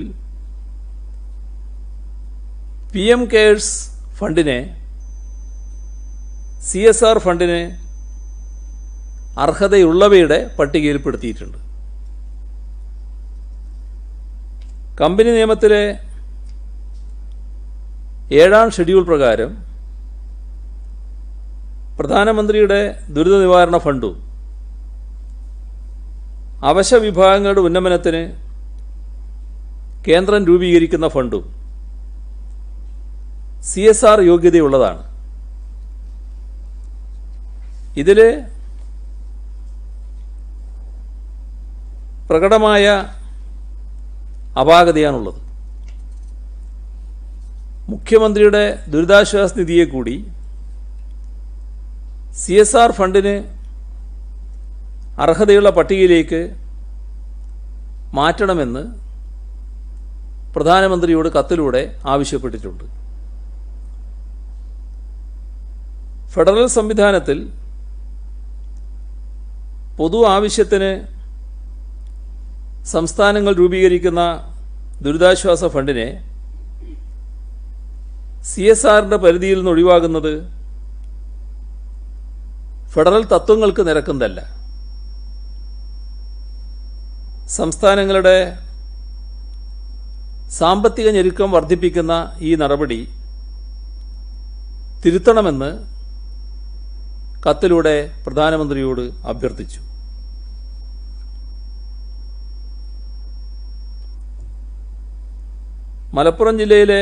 PM കെയർസ് ഫണ്ടിനെ CSR ഫണ്ടിന് അർഹതയുള്ളവയുടെ പട്ടികയിൽപ്പെടുത്തിയിട്ടുണ്ട്. കമ്പനി നിയമത്തിലെ 7ാം ഷെഡ്യൂൾ പ്രകാരം പ്രധാനമന്ത്രിയുടെ ദുരിത നിവാരണ ഫണ്ടും അവശ വിഭാഗങ്ങളുടെ ഉന്നമനത്തിന് കേന്ദ്രം രൂപീകരിക്കുന്ന ഫണ്ടും CSR യോഗ്യതയുള്ളതാണ്. ഇതിൽ പ്രകടമായ അപാകതയാണുള്ളത്. മുഖ്യമന്ത്രിയുടെ ദുരിതാശ്വാസ നിധിയെ കൂടി CSR ഫണ്ടിന് അർഹതയുള്ള പട്ടികയിലേക്ക് മാറ്റണമെന്ന് പ്രധാനമന്ത്രിയോട് കത്തിലൂടെ ആവശ്യപ്പെട്ടിട്ടുണ്ട്. ഫെഡറൽ സംവിധാനത്തിൽ പൊതു ആവശ്യത്തിന് സംസ്ഥാനങ്ങൾ രൂപീകരിക്കുന്ന ദുരിതാശ്വാസ ഫണ്ടിനെ CSRന്റെ പരിധിയിൽ നിന്ന് ഒഴിവാകുന്നത് ഫെഡറൽ തത്വങ്ങൾക്ക് നിരക്കുന്നതല്ല. സംസ്ഥാനങ്ങളുടെ സാമ്പത്തിക ഞെരുക്കം വർദ്ധിപ്പിക്കുന്ന ഈ നടപടി തിരുത്തണമെന്ന് കത്തിലൂടെ പ്രധാനമന്ത്രിയോട് അഭ്യർത്ഥിച്ചു. മലപ്പുറം ജില്ലയിലെ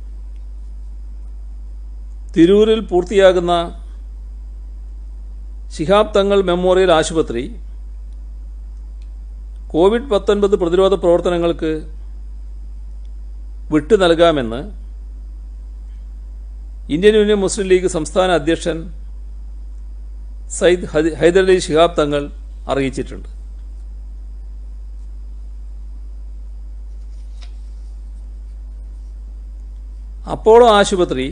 തിരൂരിൽ പൂർത്തിയാകുന്ന ശിഹാബ് തങ്ങൾ മെമ്മോറിയൽ ആശുപത്രി COVID-19 പ്രതിരോധ പ്രവർത്തനങ്ങൾക്ക് വിട്ടു നൽകാമെന്ന് ഇന്ത്യൻ യൂണിയൻ മുസ്ലിം ലീഗ് സംസ്ഥാന അധ്യക്ഷൻ സയ്യിദ് ഹൈദരലി ശിഹാബ് തങ്ങൾ അറിയിച്ചിട്ടുണ്ട്. അപ്പോളോ ആശുപത്രി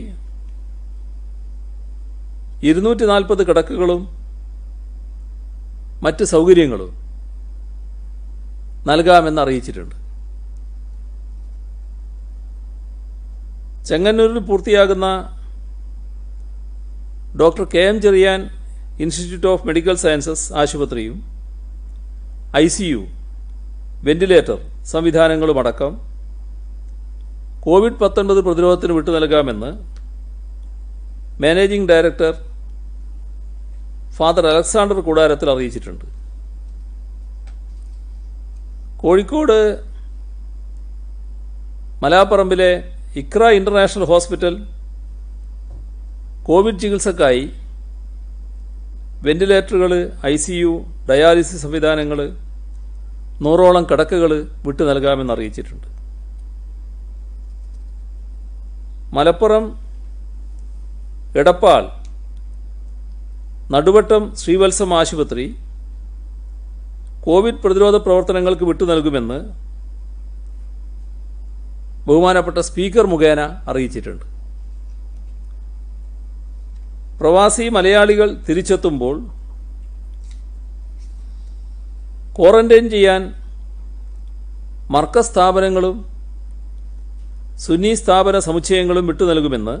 240 കിടക്കകളും മറ്റ് സൗകര്യങ്ങളും നൽകാമെന്ന് അറിയിച്ചിട്ടുണ്ട്. ചെങ്ങന്നൂരിൽ പൂർത്തിയാകുന്ന doctor KM Cherian institute of medical sciences ആശുപത്രിയും ICU, വെന്റിലേറ്റർ സംവിധാനങ്ങളുമടക്കം COVID-19 പ്രതിരോധത്തിന് വിട്ടു നൽകാമെന്ന് മാനേജിംഗ് ഡയറക്ടർ ഫാദർ അലക്സാണ്ടർ കൂടാരത്തിൽ അറിയിച്ചിട്ടുണ്ട്. കോഴിക്കോട് മലാപ്പറമ്പിലെ ഇക്ര ഇന്റർനാഷണൽ ഹോസ്പിറ്റൽ കോവിഡ് ചികിത്സക്കായി വെന്റിലേറ്ററുകൾ, ICU, ഡയാലിസിസ് സംവിധാനങ്ങൾ, 100ഓളം കിടക്കകൾ വിട്ടു നൽകാമെന്ന് അറിയിച്ചിട്ടുണ്ട്. മലപ്പുറം എടപ്പാൾ നടുവട്ടം ശ്രീവത്സം ആശുപത്രി കോവിഡ് പ്രതിരോധ പ്രവർത്തനങ്ങൾക്ക് വിട്ടു നൽകുമെന്ന് ബഹുമാനപ്പെട്ട സ്പീക്കർ മുഖേന അറിയിച്ചിട്ടുണ്ട്. പ്രവാസി മലയാളികൾ തിരിച്ചെത്തുമ്പോൾ ക്വാറന്റൈൻ ചെയ്യാൻ മർക്കസ് സ്ഥാപനങ്ങളും സുന്നി സ്ഥാപന സമുച്ചയങ്ങളും വിട്ടു നൽകുമെന്ന്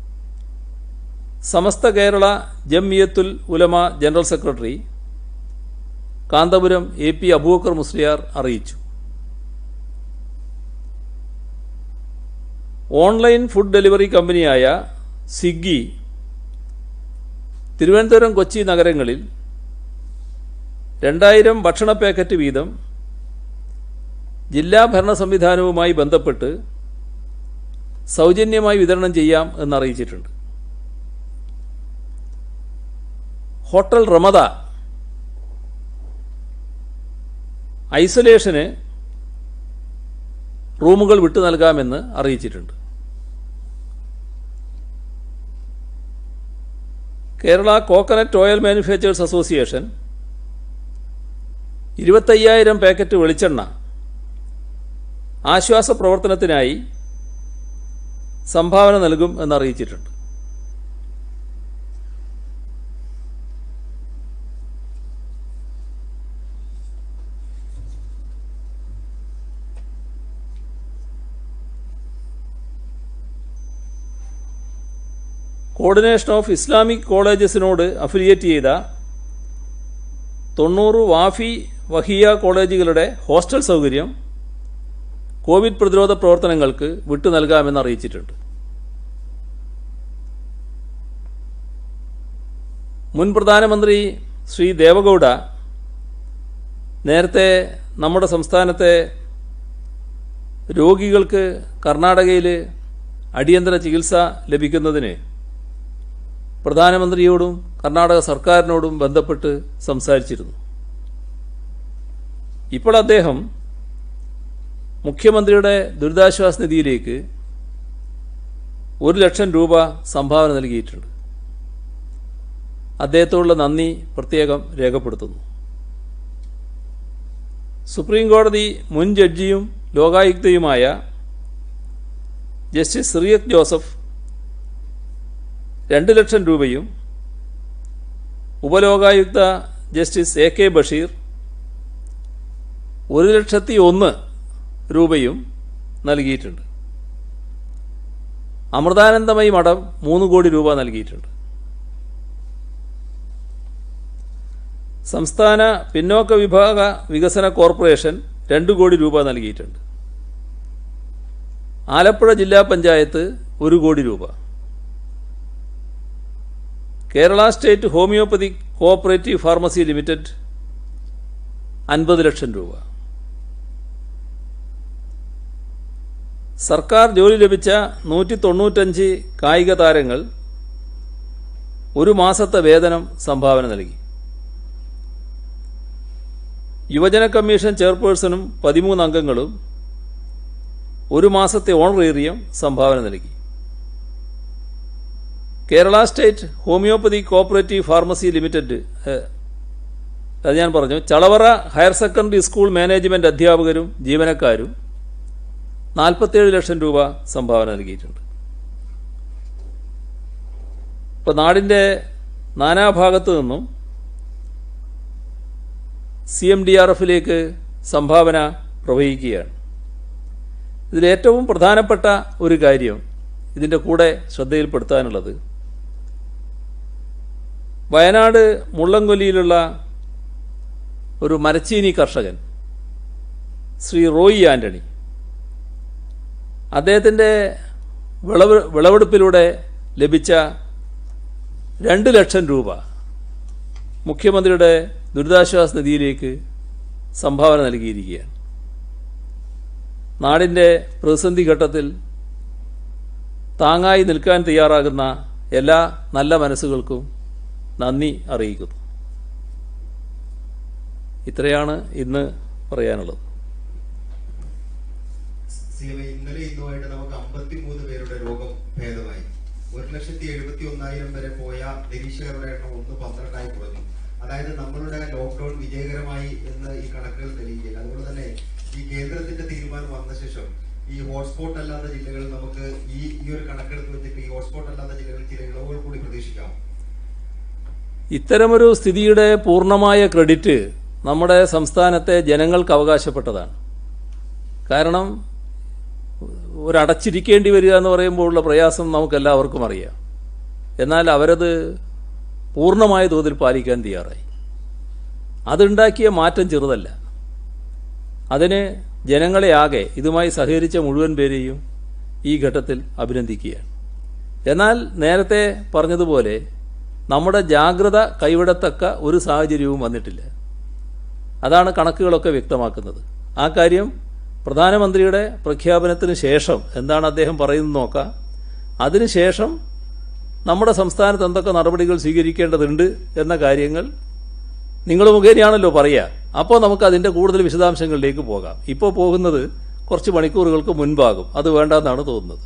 Samastha Kerala Jamiyyathul Ulama general secretary Kanthapuram AP Aboobacker Musliyar അറിയിച്ചു. ഓൺലൈൻ ഫുഡ് ഡെലിവറി കമ്പനിയായ സ്വിഗ്ഗി തിരുവനന്തപുരം, കൊച്ചി നഗരങ്ങളിൽ 2000 ഭക്ഷണ പാക്കറ്റ് വീതം ജില്ലാ ഭരണ സംവിധാനവുമായി ബന്ധപ്പെട്ട് സൗജന്യമായി വിതരണം ചെയ്യാം എന്നറിയിച്ചിട്ടുണ്ട്. ഹോട്ടൽ റമദ ഐസൊലേഷന് റൂമുകൾ വിട്ടു നൽകാമെന്ന് അറിയിച്ചിട്ടുണ്ട്. Kerala coconut oil manufacturers association 25,000 packet വെളിച്ചെണ്ണ ആശ്വാസ പ്രവർത്തനത്തിനായി സംഭാവന നൽകും എന്നറിയിച്ചിട്ടുണ്ട്. കോർഡിനേഷൻ ഓഫ് ഇസ്ലാമിക് കോളേജസിനോട് അഫിലിയേറ്റ് ചെയ്ത 90 വാഫി വഹിയ കോളേജുകളുടെ ഹോസ്റ്റൽ സൗകര്യം കോവിഡ് പ്രതിരോധ പ്രവർത്തനങ്ങൾക്ക് വിട്ടു നൽകാമെന്ന് അറിയിച്ചിട്ടുണ്ട്. മുൻ പ്രധാനമന്ത്രി ശ്രീ ദേവഗൌഡ നേരത്തെ നമ്മുടെ സംസ്ഥാനത്തെ രോഗികൾക്ക് കർണാടകയിൽ അടിയന്തര ചികിത്സ ലഭിക്കുന്നതിന് പ്രധാനമന്ത്രിയോടും കർണാടക സർക്കാരിനോടും ബന്ധപ്പെട്ട് സംസാരിച്ചിരുന്നു. ഇപ്പോൾ അദ്ദേഹം മുഖ്യമന്ത്രിയുടെ ദുരിതാശ്വാസ നിധിയിലേക്ക് 1,00,000 രൂപ സംഭാവന നൽകിയിട്ടുണ്ട്. അദ്ദേഹത്തോടുള്ള നന്ദി പ്രത്യേകം രേഖപ്പെടുത്തുന്നു. സുപ്രീം കോടതി മുൻ ജഡ്ജിയും ലോകായുക്തയുമായ ജസ്റ്റിസ് സിറിയക് ജോസഫ് 2,00,000 രൂപയും ഉപലോകായുക്ത ജസ്റ്റിസ് AK ബഷീർ 1,01,000 രൂപയും നൽകിയിട്ടുണ്ട്. അമൃതാനന്ദമയി മഠം 3 കോടി രൂപ നൽകിയിട്ടുണ്ട്. സംസ്ഥാന പിന്നോക്ക വിഭാഗ വികസന കോർപ്പറേഷൻ 2 കോടി രൂപ നൽകിയിട്ടുണ്ട്. ആലപ്പുഴ ജില്ലാ പഞ്ചായത്ത് 1 കോടി രൂപ. Kerala state homeopathic cooperative pharmacy limited 50 ലക്ഷം രൂപ. സർക്കാർ ജോലി ലഭിച്ച 195 കായിക താരങ്ങൾ 1 മാസത്തെ വേതനം സംഭാവന നൽകി. യുവജന കമ്മീഷൻ ചെയർപേഴ്സണും 13 അംഗങ്ങളും 1 മാസത്തെ ഓണറേറിയം സംഭാവന നൽകി. Kerala state homeopathic cooperative pharmacy limited, അത് ഞാൻ പറഞ്ഞു, Chalavara higher secondary school management അധ്യാപകരും ജീവനക്കാരും 47 ലക്ഷം രൂപ സംഭാവന നൽകിയിട്ടുണ്ട്. ഇപ്പോൾ നാടിൻ്റെ നാനാഭാഗത്തു നിന്നും CMDRFിലേക്ക് സംഭാവന പ്രവഹിക്കുകയാണ്. ഇതിലേറ്റവും പ്രധാനപ്പെട്ട ഒരു കാര്യം ഇതിൻ്റെ കൂടെ ശ്രദ്ധയിൽപ്പെടുത്താനുള്ളത്, വയനാട് മുള്ളംകൊല്ലിയിലുള്ള ഒരു മരച്ചീനി കർഷകൻ ശ്രീ റോയി ആന്റണി, അദ്ദേഹത്തിൻ്റെ വിളവെടുപ്പിലൂടെ ലഭിച്ച 2 ലക്ഷം രൂപ മുഖ്യമന്ത്രിയുടെ ദുരിതാശ്വാസ നിധിയിലേക്ക് സംഭാവന നൽകിയിരിക്കുകയാണ്. നാടിൻ്റെ പ്രതിസന്ധി ഘട്ടത്തിൽ താങ്ങായി നിൽക്കാൻ തയ്യാറാകുന്ന എല്ലാ നല്ല മനസ്സുകൾക്കും നന്ദി അറിയിക്കുന്നു. ഇത്രയാണ് ഇന്ന് പറയാനുള്ളത്. ഇന്നലെ ഇന്നുമായിട്ട് നമുക്ക് 53 പേരുടെ രോഗം ഭേദമായി. 1,71,000 വരെ പോയ നിരീക്ഷകരുടെ എണ്ണം 12ആയി കുറഞ്ഞു. അതായത് നമ്മളുടെ ലോക്ക്ഡൌൺ വിജയകരമായി എന്ന് ഈ കണക്കുകൾ തെളിയിക്കില്ല. അതുപോലെ തന്നെ ഈ കേന്ദ്രത്തിന്റെ തീരുമാനം വന്ന ശേഷം ഈ ഹോട്ട്സ്പോട്ട് അല്ലാത്ത ജില്ലകളിൽ നമുക്ക് ഈ ഒരു കണക്കെടുത്ത് വെച്ചിട്ട് ഈ ഹോട്ട്സ്പോട്ട് അല്ലാത്ത ജില്ലകളിൽ ചില ഇളവുകൾ കൂടി പ്രതീക്ഷിക്കാം. ഇത്തരമൊരു സ്ഥിതിയുടെ പൂർണ്ണമായ ക്രെഡിറ്റ് നമ്മുടെ സംസ്ഥാനത്തെ ജനങ്ങൾക്ക് അവകാശപ്പെട്ടതാണ്. കാരണം ഒരടച്ചിരിക്കേണ്ടി വരിക എന്ന് പറയുമ്പോഴുള്ള പ്രയാസം നമുക്കെല്ലാവർക്കും അറിയാം. എന്നാൽ അവരത് പൂർണ്ണമായ തോതിൽ പാലിക്കാൻ തയ്യാറായി. അതുണ്ടാക്കിയ മാറ്റം ചെറുതല്ല. അതിന് ജനങ്ങളെ ആകെ ഇതുമായി സഹകരിച്ച മുഴുവൻ പേരെയും ഈ ഘട്ടത്തിൽ അഭിനന്ദിക്കുകയാണ്. എന്നാൽ നേരത്തെ പറഞ്ഞതുപോലെ നമ്മുടെ ജാഗ്രത കൈവിടത്തക്ക ഒരു സാഹചര്യവും വന്നിട്ടില്ല. അതാണ് കണക്കുകളൊക്കെ വ്യക്തമാക്കുന്നത്. ആ കാര്യം പ്രധാനമന്ത്രിയുടെ പ്രഖ്യാപനത്തിന് ശേഷം എന്താണ് അദ്ദേഹം പറയുന്നത് നോക്കാം. അതിനുശേഷം നമ്മുടെ സംസ്ഥാനത്ത് എന്തൊക്കെ നടപടികൾ സ്വീകരിക്കേണ്ടതുണ്ട് എന്ന കാര്യങ്ങൾ നിങ്ങൾ മുഖേനയാണല്ലോ പറയുക. അപ്പോൾ നമുക്ക് അതിൻ്റെ കൂടുതൽ വിശദാംശങ്ങളിലേക്ക് പോകാം. ഇപ്പോൾ പോകുന്നത് കുറച്ച് മണിക്കൂറുകൾക്ക് മുൻപാകും. അത് വേണ്ടെന്നാണ് തോന്നുന്നത്.